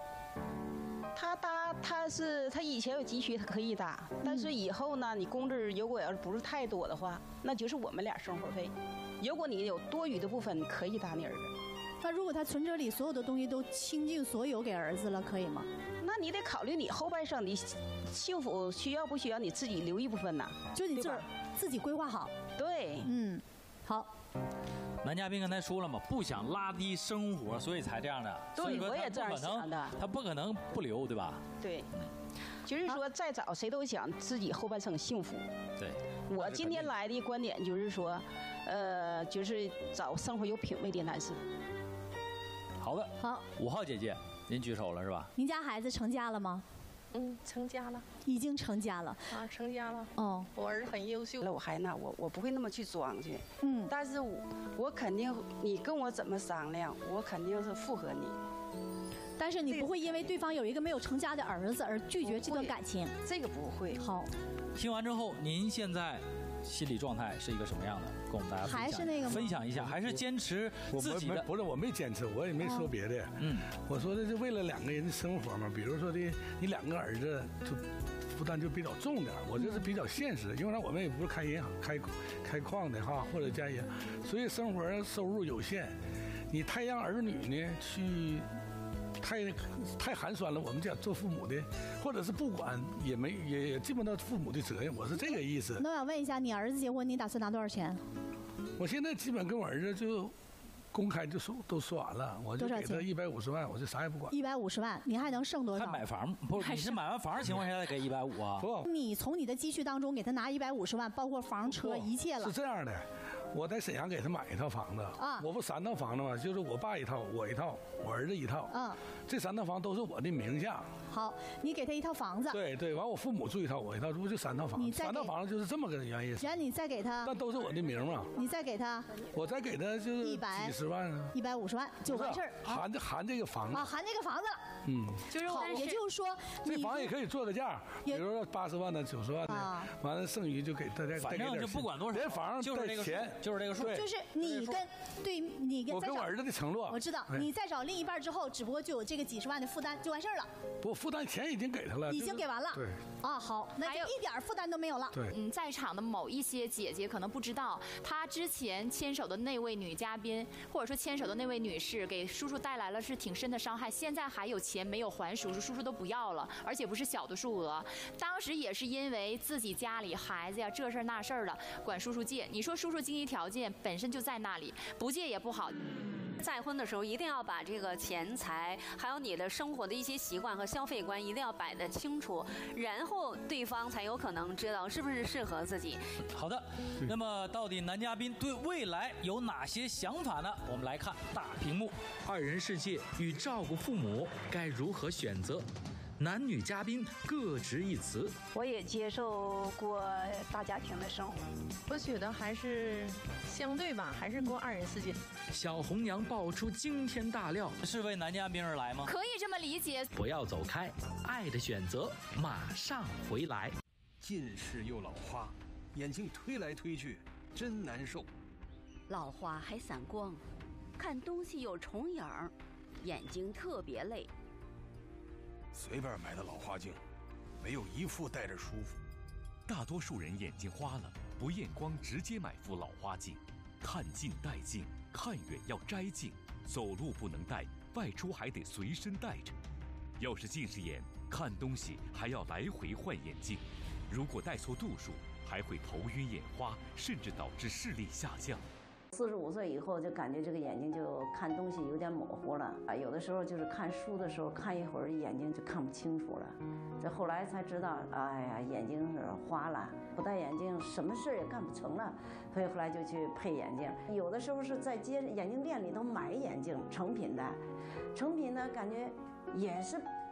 他以前有积蓄，他可以打，但是以后呢，你工资如果要是不是太多的话，那就是我们俩生活费。如果你有多余的部分，你可以打你儿子。 那如果他存折里所有的东西都倾尽所有给儿子了，可以吗？ 那你得考虑你后半生的幸福需要不需要你自己留一部分呢？ 就你自己规划好。 对， 好。 男嘉宾刚才说了嘛，不想拉低生活，所以才这样的。 对，我也这样想的。 他不可能不留，对吧？ 对，就是说再早谁都想自己后半生幸福。 对。 我今天来的观点就是说，就是找生活有品位的男士。 好的。 好。 5号姐姐，您举手了是吧？ 您家孩子成家了吗？ 成家了， 已经成家了啊，成家了。 哦， 我儿子很优秀。 我孩子呢，我不会那么去装去。但是我肯定，你跟我怎么商量，我肯定是附和你。 但是你不会因为对方有一个没有成家的儿子而拒绝这段感情。 这个不会。 好。 听完之后，您现在心理状态是一个什么样的？跟我们大家还是那个分享一下，还是坚持自己的？ 不是，我没坚持，我也没说别的。我说的是为了两个人的生活嘛。比如说的，你2个儿子就负担就比较重点。我这是比较现实，因为我们也不是开银行、开矿的哈，或者家业，所以生活收入有限。你太让儿女呢去。太寒酸了，我们讲做父母的，或者是不管也尽不到父母的责任，我是这个意思。 那我想问一下，你儿子结婚，你打算拿多少钱？ 我现在基本跟我儿子就公开就都说完了，我就给他150万，我就啥也不管。 150万，你还能剩多少？ 还买房不？你是买完房的情况下再给150啊？ 不， 你从你的积蓄当中给他拿150万，包括房车一切了。 是这样的。我在沈阳给他买一套房子，我不3套房子吗？就是我爸一套，我一套，我儿子一套。这3套房都是我的名下。 好，你给他一套房子。 对，完我父母住一套，我一套，这不就3套房子？3套房子就是这么个原因。 然后你再给他， 但都是我的名嘛。 你再给他， 我再给他就是几十万 ，150万就完事儿。 含这个房子啊，含这个房子了。 就是好，也就是说， 这房也可以做个价，比如说80万的、90万的，完了剩余就给大家。 反正就不管多少， 连房就是这个钱，就是这个数。 就是你跟我跟我儿子的承诺， 我知道。你再找另一半之后，只不过就有这个几十万的负担，就完事儿了。 不，负担钱已经给他了， 已经给完了。 对。 啊，好，那就一点负担都没有了。 对。 在场的某一些姐姐可能不知道，她之前牵手的那位女嘉宾，或者说牵手的那位女士，给叔叔带来了是挺深的伤害。现在还有钱没有还叔叔，叔叔都不要了，而且不是小的数额。当时也是因为自己家里孩子呀这事儿那事儿的，管叔叔借。你说叔叔经济条件本身就在那里，不借也不好。 再婚的时候一定要把这个钱财，还有你的生活的一些习惯和消费观一定要摆得清楚，然后对方才有可能知道是不是适合自己。 好的，那么到底男嘉宾对未来有哪些想法呢？我们来看大屏幕。 2人世界与照顾父母该如何选择？男女嘉宾各执一词。 我也接受过大家庭的生活， 我觉得还是相对吧，还是过2人世界。 小红娘爆出惊天大料， 是为男嘉宾而来吗？ 可以这么理解。 不要走开，爱的选择马上回来。 近视又老花，眼睛推来推去，真难受。 老花还散光，看东西有重影，眼睛特别累。 随便买的老花镜，没有一副戴着舒服。 大多数人眼睛花了，不验光直接买副老花镜。看近戴镜，看远要摘镜，走路不能戴，外出还得随身带着。要是近视眼，看东西还要来回换眼镜，如果戴错度数，还会头晕眼花，甚至导致视力下降。 45岁以后就感觉这个眼睛就看东西有点模糊了啊，有的时候就是看书的时候看一会儿眼睛就看不清楚了。这后来才知道，哎呀，眼睛是花了，不戴眼镜什么事也干不成了，所以后来就去配眼镜。有的时候是在眼镜店里头买眼镜，成品的，成品呢感觉也是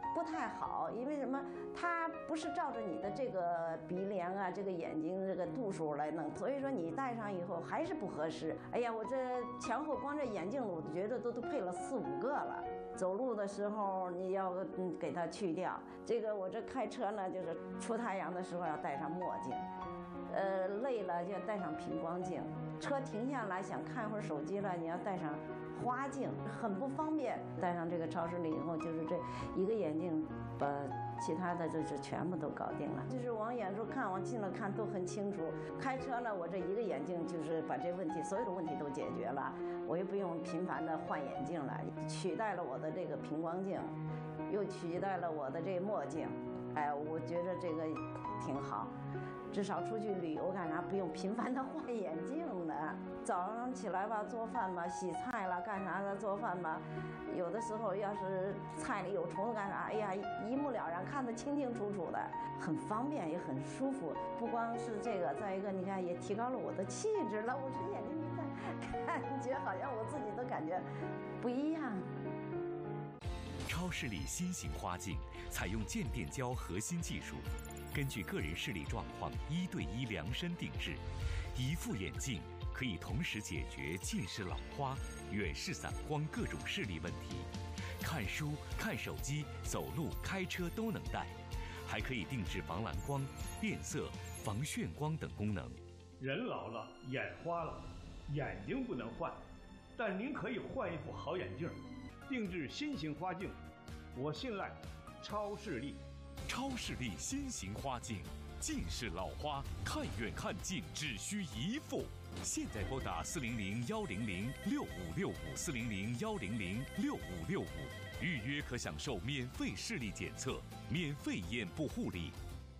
不太好，因为什么？它不是照着你的这个鼻梁啊、这个眼睛这个度数来弄，所以说你戴上以后还是不合适。哎呀，我这前后光这眼镜我觉得都配了4、5个了。走路的时候你要给它去掉。这个我这开车呢，就是出太阳的时候要戴上墨镜，累了就要戴上平光镜。车停下来想看会儿手机了，你要戴上花镜，很不方便。戴上这个超视力以后，就是这一个眼镜把其他的就是全部都搞定了。就是往远处看，往近了看都很清楚。开车呢，我这一个眼镜就是把这问题所有的问题都解决了，我也不用频繁的换眼镜了，取代了我的这个平光镜，又取代了我的这墨镜。哎，我觉得这个挺好。至少出去旅游干啥不用频繁的换眼镜呢？早上起来吧，做饭吧，洗菜了，干啥的做饭吧。有的时候要是菜里有虫子干啥，哎呀，一目了然，看得清清楚楚的，很方便也很舒服。不光是这个，再一个你看也提高了我的气质了。我这眼睛一看，感觉好像我自己都感觉不一样。 超视力新型花镜采用渐变胶核心技术。根据个人视力状况1对1量身定制，一副眼镜可以同时解决近视老花、远视散光各种视力问题，看书、看手机、走路、开车都能戴，还可以定制防蓝光、变色、防眩光等功能。 人老了，眼花了，眼睛不能换，但您可以换一副好眼镜，定制新型花镜，我信赖超视力。 超视力新型花镜，近视老花看远看近只需一副。现在拨打400-100-6565，400-100-6565，预约可享受免费视力检测、免费眼部护理。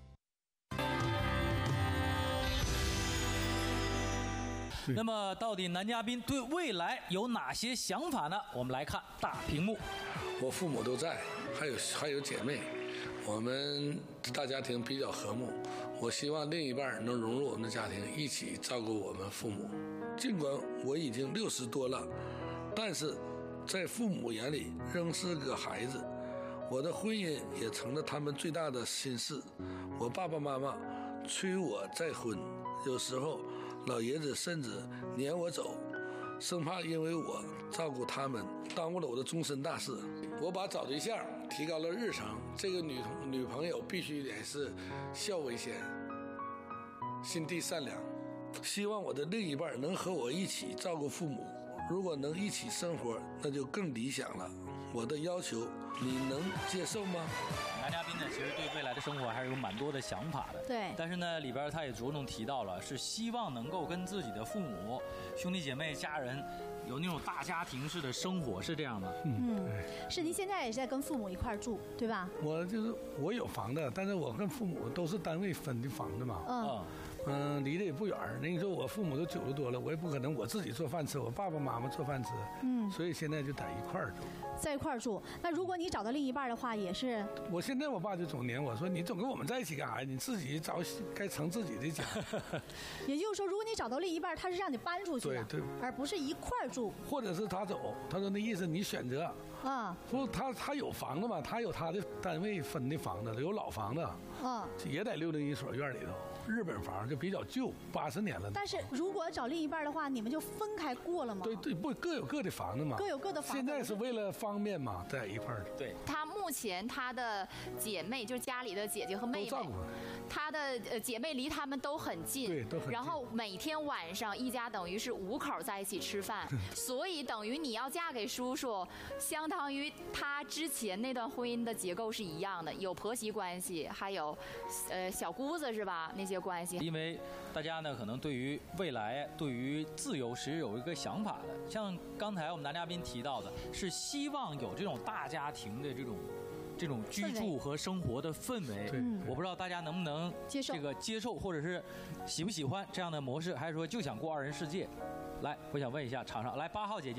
那么，到底男嘉宾对未来有哪些想法呢？我们来看大屏幕。 我父母都在，还有姐妹。我们大家庭比较和睦，我希望另一半能融入我们的家庭，一起照顾我们父母。尽管我已经60多了，但是在父母眼里仍是个孩子。我的婚姻也成了他们最大的心事。我爸爸妈妈催我再婚，有时候老爷子甚至撵我走，生怕因为我照顾他们耽误了我的终身大事。我把找对象提高了日程，这个女朋友必须得是孝为先，心地善良。希望我的另一半能和我一起照顾父母，如果能一起生活，那就更理想了。我的要求你能接受吗？ 男嘉宾呢，其实对未来的生活还是有蛮多的想法的。 对。 但是呢，里边他也着重提到了，是希望能够跟自己的父母、兄弟姐妹、家人有那种大家庭式的生活，是这样吗？ 是您现在也是在跟父母一块住，对吧？ 我有房子，但是我跟父母都是单位分的房子嘛。离得也不远。那你说我父母都90多了，我也不可能我自己做饭吃，我爸爸妈妈做饭吃。所以现在就在一块儿住。 在一块儿住，那如果你找到另一半的话，也是。 我现在我爸就总撵我说，你总跟我们在一起干啥呀？你自己找该成自己的家。 也就是说，如果你找到另一半，他是让你搬出去的， 对， 而不是一块儿住。 或者是他走，他说那意思你选择。不，他有房子嘛，他有他的单位分的房子，有老房子。也在601所院里头。日本房就比较旧，80年了。 但是如果找另一半的话，你们就分开过了吗？ 对，不各有各的房子嘛。 各有各的房子。 现在是为了方便嘛，在一块儿。 对。 他目前他的姐妹就是家里的姐姐和妹妹，他的姐妹离他们都很近， 对，都很近。 然后每天晚上一家等于是5口在一起吃饭，所以等于你要嫁给叔叔，相当于他之前那段婚姻的结构是一样的，有婆媳关系，还有小姑子是吧？那些关系。 因为大家呢，可能对于未来、对于自由是有一个想法的。像刚才我们男嘉宾提到的，是希望有这种大家庭的这种居住和生活的氛围。我不知道大家能不能接受，或者是喜不喜欢这样的模式，还是说就想过2人世界？来，我想问一下场上来8号姐姐，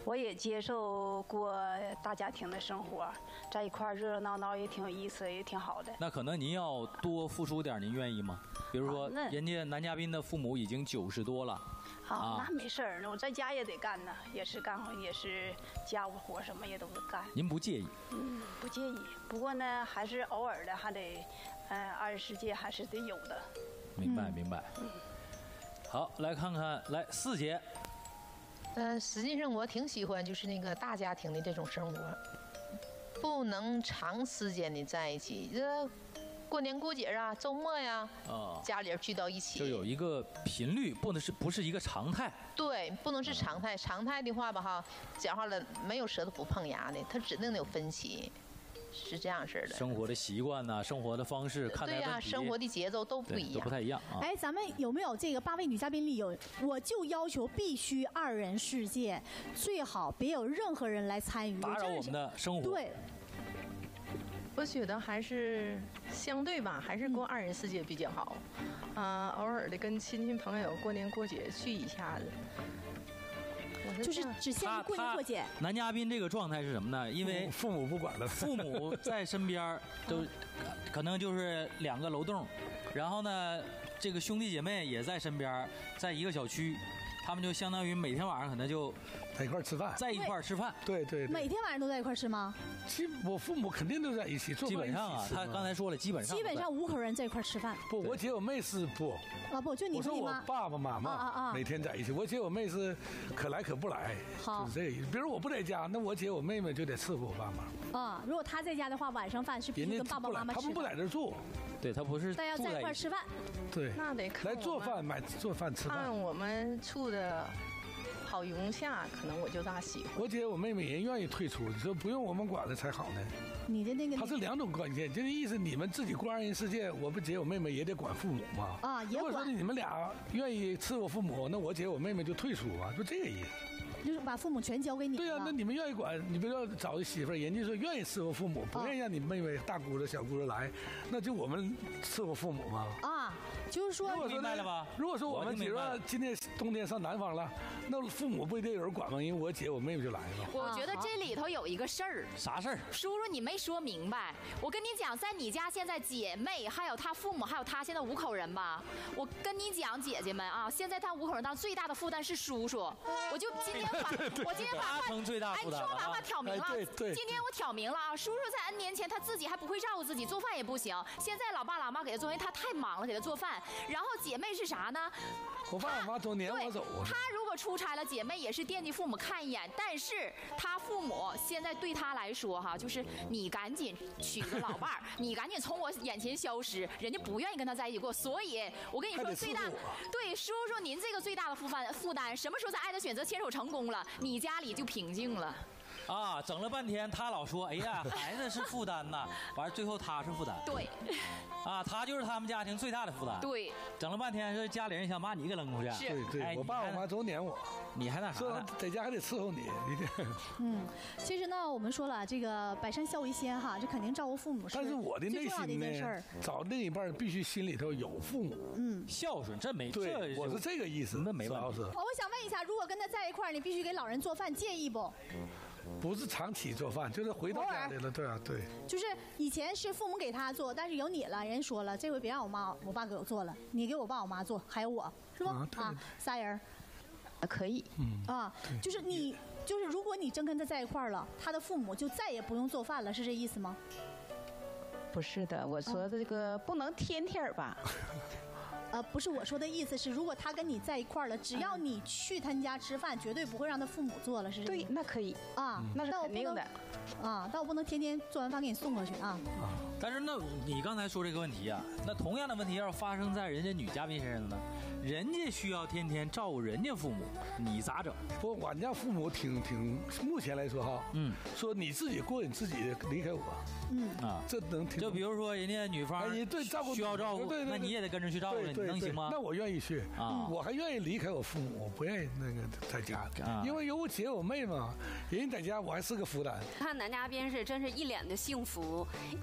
我也接受过大家庭的生活，在一块儿热热闹闹也挺有意思，也挺好的。 那可能您要多付出点，您愿意吗？比如说，人家男嘉宾的父母已经90多了。 那没事儿，我在家也得干呢，也是家务活什么也都得干。 您不介意？ 不介意。不过呢，还是偶尔的还得，二人世界还是得有的。 明白。好，来看看，来4姐。 实际上我挺喜欢就是那个大家庭的这种生活，不能长时间的在一起。这过年过节啊，周末呀，家里人聚到一起， 就有一个频率，不是一个常态。 对，不能是常态。常态的话吧，哈，讲话了没有舌头不碰牙的，它指定有分歧。是这样式的， 生活的习惯呐，生活的方式，看待问题， 对呀，生活的节奏都不一样， 都不太一样啊。 哎，咱们有没有这个8位女嘉宾里有，我就要求必须2人世界，最好别有任何人来参与， 打扰我们的生活。 对， 我觉得还是相对吧，还是过2人世界比较好。偶尔的跟亲戚朋友过年过节聚一下子。 就是只限于过年过节。 男嘉宾这个状态是什么呢？因为父母不管了， 父母在身边都可能就是2个楼栋，然后呢，这个兄弟姐妹也在身边，在一个小区，他们就相当于每天晚上可能就在一块吃饭， 在一块吃饭。 对。 每天晚上都在一块吃吗？ 我父母肯定都在一起， 基本上啊，他刚才说了，基本上 5口人在一块吃饭。 不，我姐我妹是不。 不，就你和你妈。 我说我爸爸妈妈每天在一起，我姐我妹是可来可不来，就是这个意思。比如我不在家，那我姐我妹妹就得伺候我爸妈。如果他在家的话，晚上饭是必须跟爸爸妈妈吃。 他们不在这住， 对他不是。 但要在一块吃饭。 对， 那得看来做饭吃饭。 看我们处的好融洽，可能我就大喜欢。 我姐我妹妹人愿意退出，你说不用我们管的才好呢。 你的那个， 他是2种关键，就是意思你们自己过2人世界，我不姐我妹妹也得管父母嘛。 也管。 如果说你们俩愿意伺候父母，那我姐我妹妹就退出啊，就这个意思。 就是把父母全交给你。 对呀，那你们愿意管，你比如说找个媳妇儿，人家说愿意伺候父母，不愿意让你妹妹大姑子小姑子来，那就我们伺候父母嘛。 就是说， 明白了吧？ 如果说我们比如说今天冬天上南方了，那父母不一定有人管吗？因为我姐我妹妹就来了。 我觉得这里头有一个事儿。 啥事儿？ 叔叔你没说明白。我跟你讲，在你家现在姐妹还有他父母还有他现在5口人吧。我跟你讲，姐姐们啊，现在他5口人当中最大的负担是叔叔。我就今天把最大负担。 你听我把话挑明了。 对。 今天我挑明了啊，叔叔在N年前他自己还不会照顾自己，做饭也不行。现在老爸老妈给他做，因为他太忙了，给他做饭。然后姐妹是啥呢？ 我爸我妈都撵我走。 他如果出差了，姐妹也是惦记父母看一眼，但是他父母现在对他来说哈，就是你赶紧娶个老伴儿，你赶紧从我眼前消失，人家不愿意跟他在一起过。所以我跟你说，最大对叔叔您这个最大的负担，什么时候在爱的选择牵手成功了，你家里就平静了。 整了半天，他老说，哎呀，孩子是负担呐，完最后他是负担。 对。 他就是他们家庭最大的负担。 对。 整了半天，是家里人想把你给扔出去。 对，我爸我妈总撵我， 你还那啥呢？ 在家还得伺候你。 其实呢，我们说了，这个百善孝为先哈，这肯定照顾父母是但是我的内心呢，找另一半必须心里头有父母。 孝顺这没对，我是这个意思， 那没问题。 我想问一下，如果跟他在一块儿，你必须给老人做饭，介意不？ 不是长期做饭，就是回到家里了，对啊，对。 就是以前是父母给他做，但是有你了，人说了，这回别让我妈我爸给我做了，你给我爸我妈做，还有我，是吧？3人， 可以。 就是你，就是如果你真跟他在一块儿了，他的父母就再也不用做饭了，是这意思吗？ 不是的，我说的这个不能天天吧。 不是我说的意思是，如果他跟你在一块儿了，只要你去他家吃饭，绝对不会让他父母做了，是这样。 对，那可以那是肯定的。 但我不能天天做完饭给你送过去啊。 但是那你刚才说这个问题啊，那同样的问题要是发生在人家女嘉宾身上呢？人家需要天天照顾人家父母，你咋整？ 不，俺家父母挺，目前来说哈，说你自己过你自己的，离开我，这能挺。 就比如说人家女方对照顾需要照顾，那你也得跟着去照顾，你能行吗？ 那我愿意去我还愿意离开我父母，我不愿意那个在家，因为有我姐我妹嘛，人家在家我还是个负担。 看男嘉宾是真是一脸的幸福，一脸的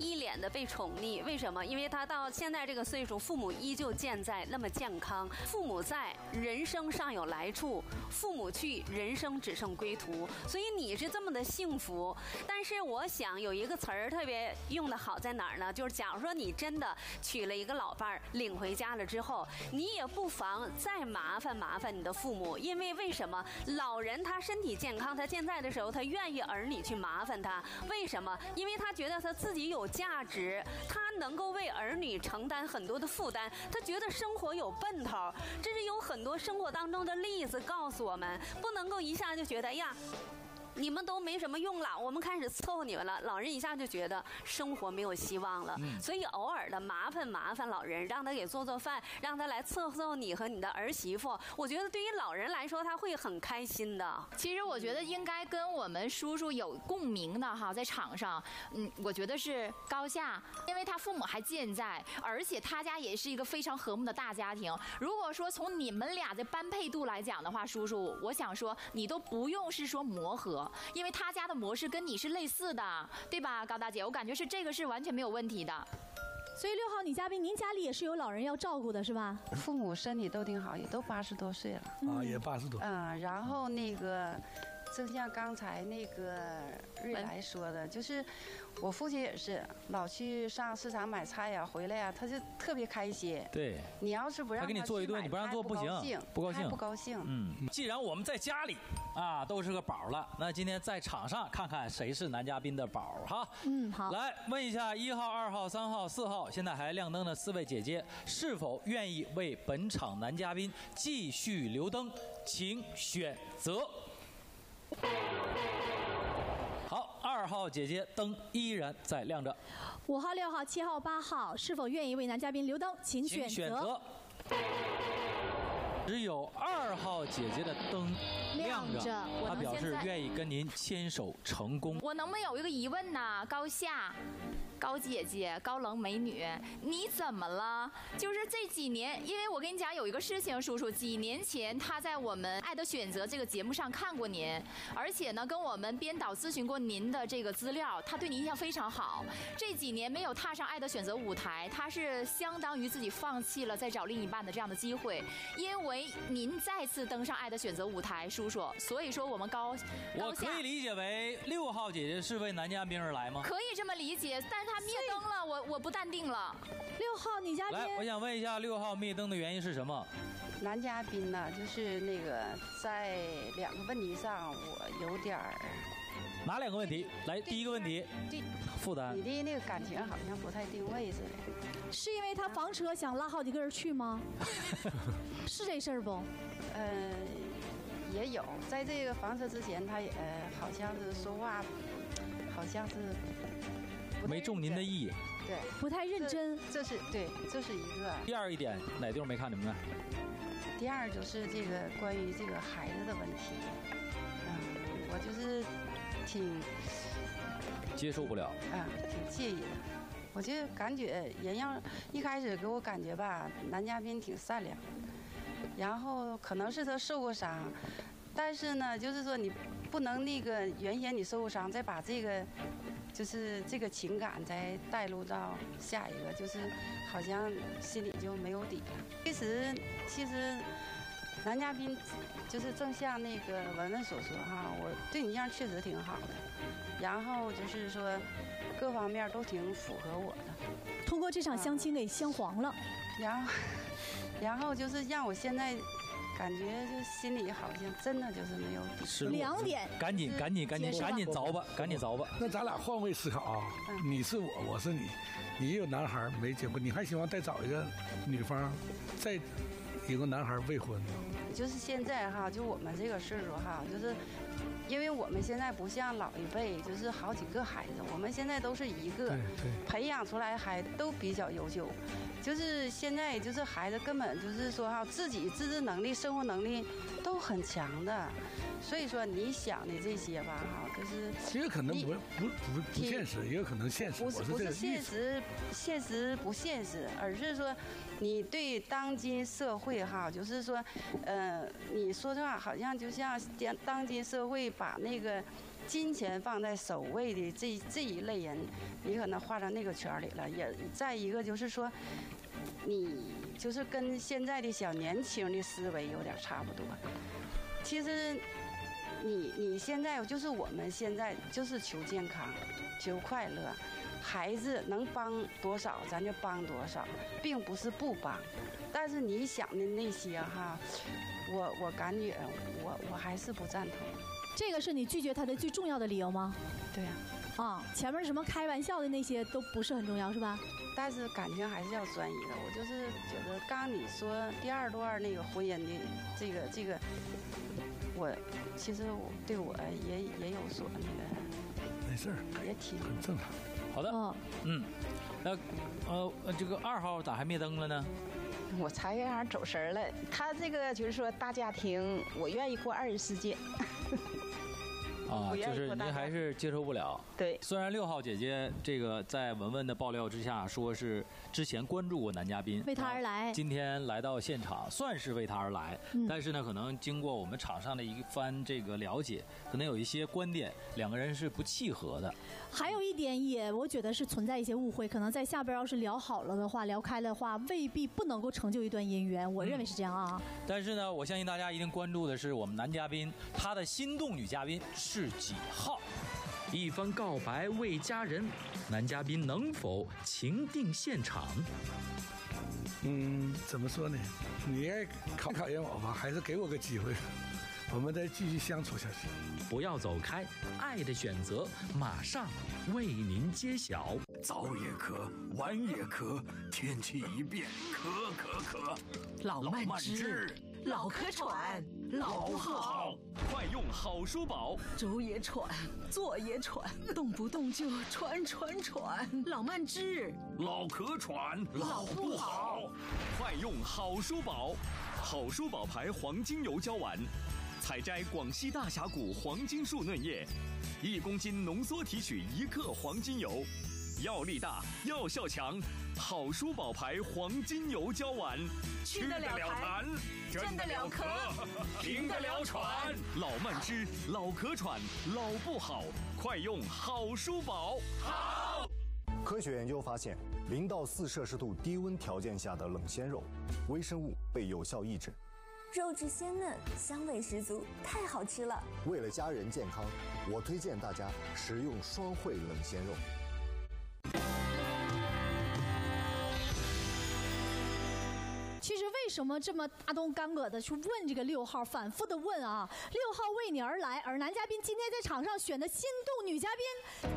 的被宠溺。为什么？因为他到现在这个岁数，父母依旧健在，那么健康。父母在，人生尚有来处；父母去，人生只剩归途。所以你是这么的幸福。但是我想有一个词儿特别用的好在哪儿呢？就是假如说你真的娶了一个老伴儿，领回家了之后，你也不妨再麻烦你的父母，因为为什么？老人他身体健康，他健在的时候，他愿意儿女去麻烦他。为什么？因为他觉得他自己有价值，他能够为儿女承担很多的负担，他觉得生活有奔头。这是有很多生活当中的例子告诉我们，不能够一下就觉得哎呀，你们都没什么用了，我们开始伺候你们了。老人一下就觉得生活没有希望了，所以偶尔的麻烦老人，让他给做饭，让他来伺候你和你的儿媳妇。我觉得对于老人来说，他会很开心的。 其实我觉得应该跟我们叔叔有共鸣的哈，在场上，我觉得是高夏，因为他父母还健在，而且他家也是一个非常和睦的大家庭。如果说从你们俩的般配度来讲的话，叔叔，我想说你都不用是说磨合。因为他家的模式跟你是类似的，对吧，高大姐？我感觉这个是完全没有问题的。 所以6号女嘉宾，您家里也是有老人要照顾的是吧？ 父母身体都挺好，也都80多岁了。 啊，也80多。 然后那个，正像刚才那个瑞来说的，就是我父亲也是老去上市场买菜呀，回来呀，他就特别开心。 对， 你要是不让他给你做一顿，你不让做不行， 不高兴。 既然我们在家里啊都是个宝了，那今天在场上看看谁是男嘉宾的宝哈。 好。 来问一下1号、2号、3号、4号，现在还亮灯的4位姐姐，是否愿意为本场男嘉宾继续留灯？请选择。好，2号姐姐灯依然在亮着。 5号、6号、7号、8号，是否愿意为男嘉宾留灯？请选择。 只有2号姐姐的灯亮着，她表示愿意跟您牵手成功。 我能不能有一个疑问呢？高夏。高姐姐，高冷美女，你怎么了？就是这几年，因为我跟你讲有一个事情，叔叔，几年前他在我们《爱的选择》这个节目上看过您，而且呢跟我们编导咨询过您的这个资料，他对您印象非常好。这几年没有踏上《爱的选择》舞台，他是相当于自己放弃了再找另一半的这样的机会，因为您再次登上《爱的选择》舞台，叔叔，所以说我们高夏， 我可以理解为6号姐姐是为男嘉宾而来吗？ 可以这么理解，但是他灭灯了，我不淡定了。 6号女嘉宾， 来，我想问一下6号灭灯的原因是什么？ 男嘉宾呢，就是那个在2个问题上我有点儿。 哪2个问题？来，第一个问题，负担。 你的那个感情好像不太定位似的。 是因为他房车想拉好几个人去吗？是这事儿不？ 也有，在这个房车之前，他也好像是说话，好像是没中您的意。 对， 不太认真。 这是一个。 第二一点，哪地方没看明白？ 第二就是这个关于这个孩子的问题，我就是挺接受不了， 挺介意的。我就感觉人要一开始给我感觉吧，男嘉宾挺善良，然后可能是他受过伤，但是呢，就是说你不能那个原先你受过伤，再把这个就是这个情感再带入到下一个，就是好像心里就没有底了。其实男嘉宾就是正像那个文文所说哈，我对你印象确实挺好的，然后就是说各方面都挺符合我的。 通过这场相亲给相黄了， 然后就是让我现在感觉就心里好像真的就是没有底。 2点， 赶紧凿吧，赶紧凿吧。 那咱俩换位思考啊，你是我，我是你，你有男孩没结婚，你还希望再找一个女方，再有个男孩未婚？ 就是现在哈，就我们这个岁数哈，就是因为我们现在不像老一辈，就是好几个孩子，我们现在都是一个，培养出来孩子都比较优秀。就是现在就是孩子根本就是说哈，自己自制能力、生活能力都很强的，所以说你想的这些吧哈，就是也可能不现实，也有可能现实。 不是现实不现实，而是说你对当今社会哈，就是说，你说这话好像就像当今社会把那个金钱放在首位的这一类人，你可能划到那个圈里了。也再一个就是说，你就是跟现在的小年轻的思维有点差不多。其实你现在就是我们现在就是求健康，求快乐。孩子能帮多少咱就帮多少，并不是不帮。但是你想的那些哈，我感觉我还是不赞同。 这个是你拒绝他的最重要的理由吗？ 对呀。 前面什么开玩笑的那些都不是很重要，是吧？ 但是感情还是要专一的。我就是觉得，刚你说第二段那个婚姻的这个，我其实对我也有所那个。 没事儿， 也挺很正常。 好的，这个2号咋还灭灯了呢？ 我才有点走神了。他这个就是说大家庭，我愿意过24届。 就是您还是接受不了。 对， 虽然6号姐姐这个在文文的爆料之下，说是之前关注过男嘉宾， 为他而来， 今天来到现场，算是为他而来。但是呢，可能经过我们场上的一番这个了解，可能有一些观点，两个人是不契合的。 还有一点也，我觉得是存在一些误会，可能在下边要是聊好了的话，聊开的话，未必不能够成就一段姻缘。我认为是这样啊。 但是呢，我相信大家一定关注的是我们男嘉宾，他的心动女嘉宾是几号？ 一番告白为佳人，男嘉宾能否情定现场？ 怎么说呢？你也考验我吧，还是给我个机会，我们再继续相处下去。 不要走开，爱的选择马上为您揭晓。 早也渴，晚也渴，天气一变，渴。 老慢支，老咳喘，老不好。 快用好舒宝， 走也喘，坐也喘，动不动就喘。老慢支， 老咳喘， 老不好。 快用好舒宝，好舒宝牌黄金油胶丸。采摘广西大峡谷黄金树嫩叶，1公斤浓缩提取1克黄金油，药力大，药效强，好舒宝牌黄金油胶丸， 去得了痰，镇得了咳， 平得了喘。老慢支，老咳喘，老不好，快用好舒宝。好。 科学研究发现，0到4摄氏度低温条件下的冷鲜肉，微生物被有效抑制。 肉质鲜嫩，香味十足，太好吃了！ 为了家人健康，我推荐大家食用双汇冷鲜肉。 其实为什么这么大动干戈的去问这个6号，反复的问啊？6号为你而来，而男嘉宾今天在场上选的心动女嘉宾。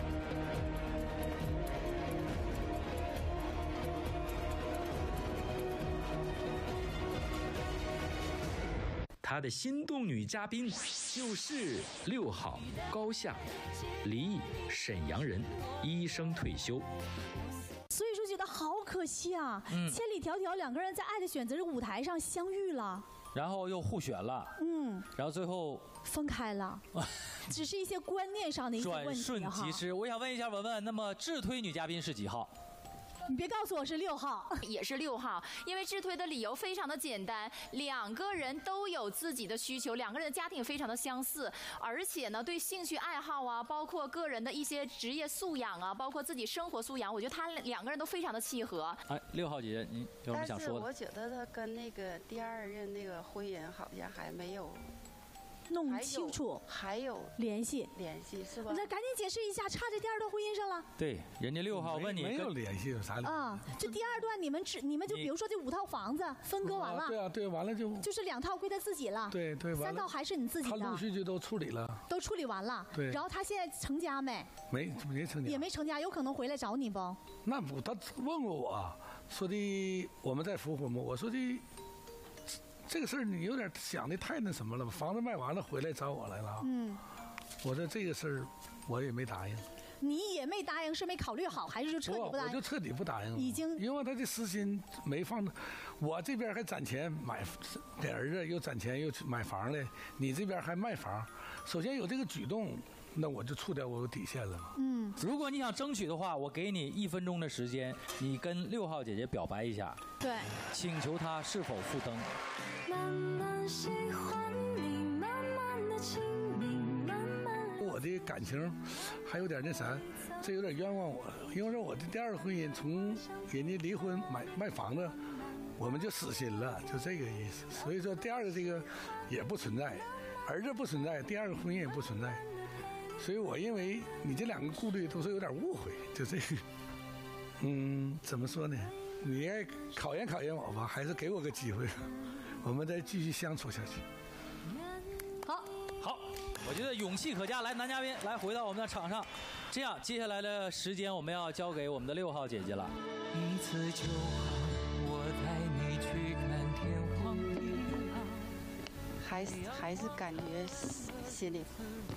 他的心动女嘉宾就是6号高夏，离异，沈阳人，医生退休。 所以说觉得好可惜啊，千里迢迢两个人在《爱的选择》这舞台上相遇了， 然后又互选了，然后最后分开了，只是一些观念上的一些问题。 转瞬即逝。我想问一下文文，那么智推女嘉宾是几号？ 你别告诉我是6号， 也是6号，因为智推的理由非常的简单，两个人都有自己的需求，两个人的家庭也非常的相似，而且呢，对兴趣爱好啊，包括个人的一些职业素养啊，包括自己生活素养，我觉得他两个人都非常的契合。 哎，6号姐姐，您有什么想说的？ 但是我觉得他跟那个第2任那个婚姻好像还没有弄清楚， 还有联系是吧？ 你再赶紧解释一下，差在第2段婚姻上了。 对，人家6号问你没有联系有啥联系啊？这第2段你们就比如说这5套房子分割完了， 对，完了就是2套归他自己了， 对 ，3套还是你自己的， 他陆续就都处理了， 都处理完了， 对。 然后他现在成家没？ 没成家， 也没成家，有可能回来找你不？ 那不，他问过我说的，我们再复婚吗？我说的。这个事儿你有点想的太那什么了吧？房子卖完了回来找我来了。我说这个事儿我也没答应。 你也没答应，是没考虑好，还是就彻底不答应？ 我就彻底不答应了。 已经， 因为他的私心没放，我这边还攒钱买给儿子，又攒钱又去买房了，你这边还卖房。首先有这个举动，那我就触掉我有底线了嘛。 如果你想争取的话，我给你1分钟的时间，你跟6号姐姐表白一下。 对， 请求她是否复登。 我我的感情还有点那啥，这有点冤枉我了。因为说我的第二个婚姻从人家离婚卖房子，我们就死心了，就这个意思。所以说第二个这个也不存在，儿子不存在，第二个婚姻也不存在。所以我认为你这两个顾虑都是有点误会，就这个。怎么说呢？你也考验考验我吧，还是给我个机会，我们再继续相处下去。 好，我觉得勇气可嘉。来，男嘉宾，来回到我们的场上。这样，接下来的时间我们要交给我们的6号姐姐了。 一次就好，我带你去看天荒地老。 还是感觉心里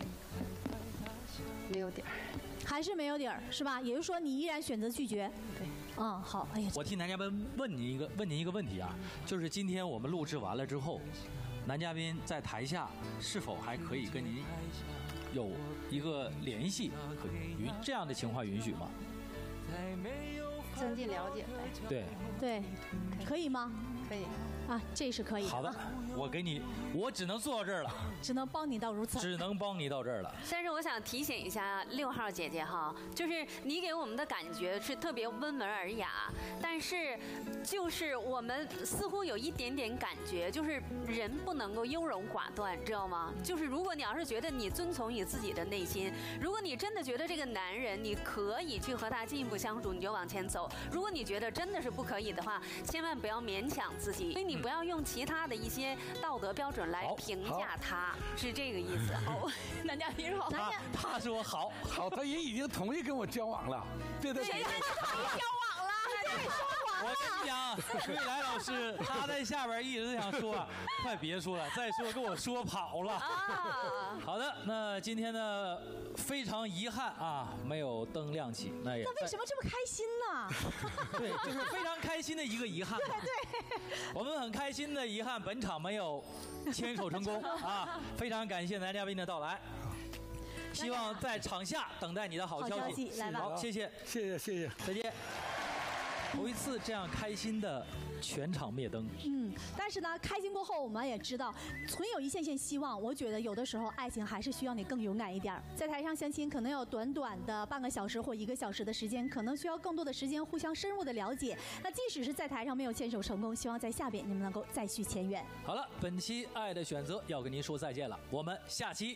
没有底儿， 还是没有底儿，是吧？也就是说，你依然选择拒绝。 对。 好。哎呀， 我替男嘉宾问您一个问题啊，就是今天我们录制完了之后，男嘉宾在台下是否还可以跟您有一个联系？这样的情况允许吗？ 增进了解呗。 对，可以吗？ 可以。 这是可以的。 好的，我只能做到这儿了， 只能帮你到如此， 只能帮你到这儿了。 但是我想提醒一下6号姐姐哈，就是你给我们的感觉是特别温文尔雅，但是就是我们似乎有一点点感觉，就是人不能够优柔寡断，知道吗？就是如果你要是觉得你遵从你自己的内心，如果你真的觉得这个男人你可以去和他进一步相处，你就往前走；如果你觉得真的是不可以的话，千万不要勉强自己，所以你不要用其他的一些道德标准来评价他，是这个意思。 男嘉宾好， 他说好， 他人已经同意跟我交往了，对。 交往了， 我跟你讲，瑞来老师他在下边一直想说，快别说了，再说跟我说跑了。好的，那今天呢非常遗憾啊，没有灯亮起。那为什么这么开心呢？ 对，就是非常开心的一个遗憾。 对， 我们很开心的遗憾，本场没有牵手成功啊！非常感谢男嘉宾的到来，希望在场下等待你的好消息。 来吧， 好，谢谢，再见。头一次这样开心的全场灭灯。 但是呢，开心过后，我们也知道存有一线线希望。我觉得有的时候爱情还是需要你更勇敢一点。在台上相亲可能有短短的半个小时或1个小时的时间，可能需要更多的时间互相深入的了解。那即使是在台上没有牵手成功，希望在下边你们能够再续前缘。 好了，本期《爱的选择》要跟您说再见了，我们下期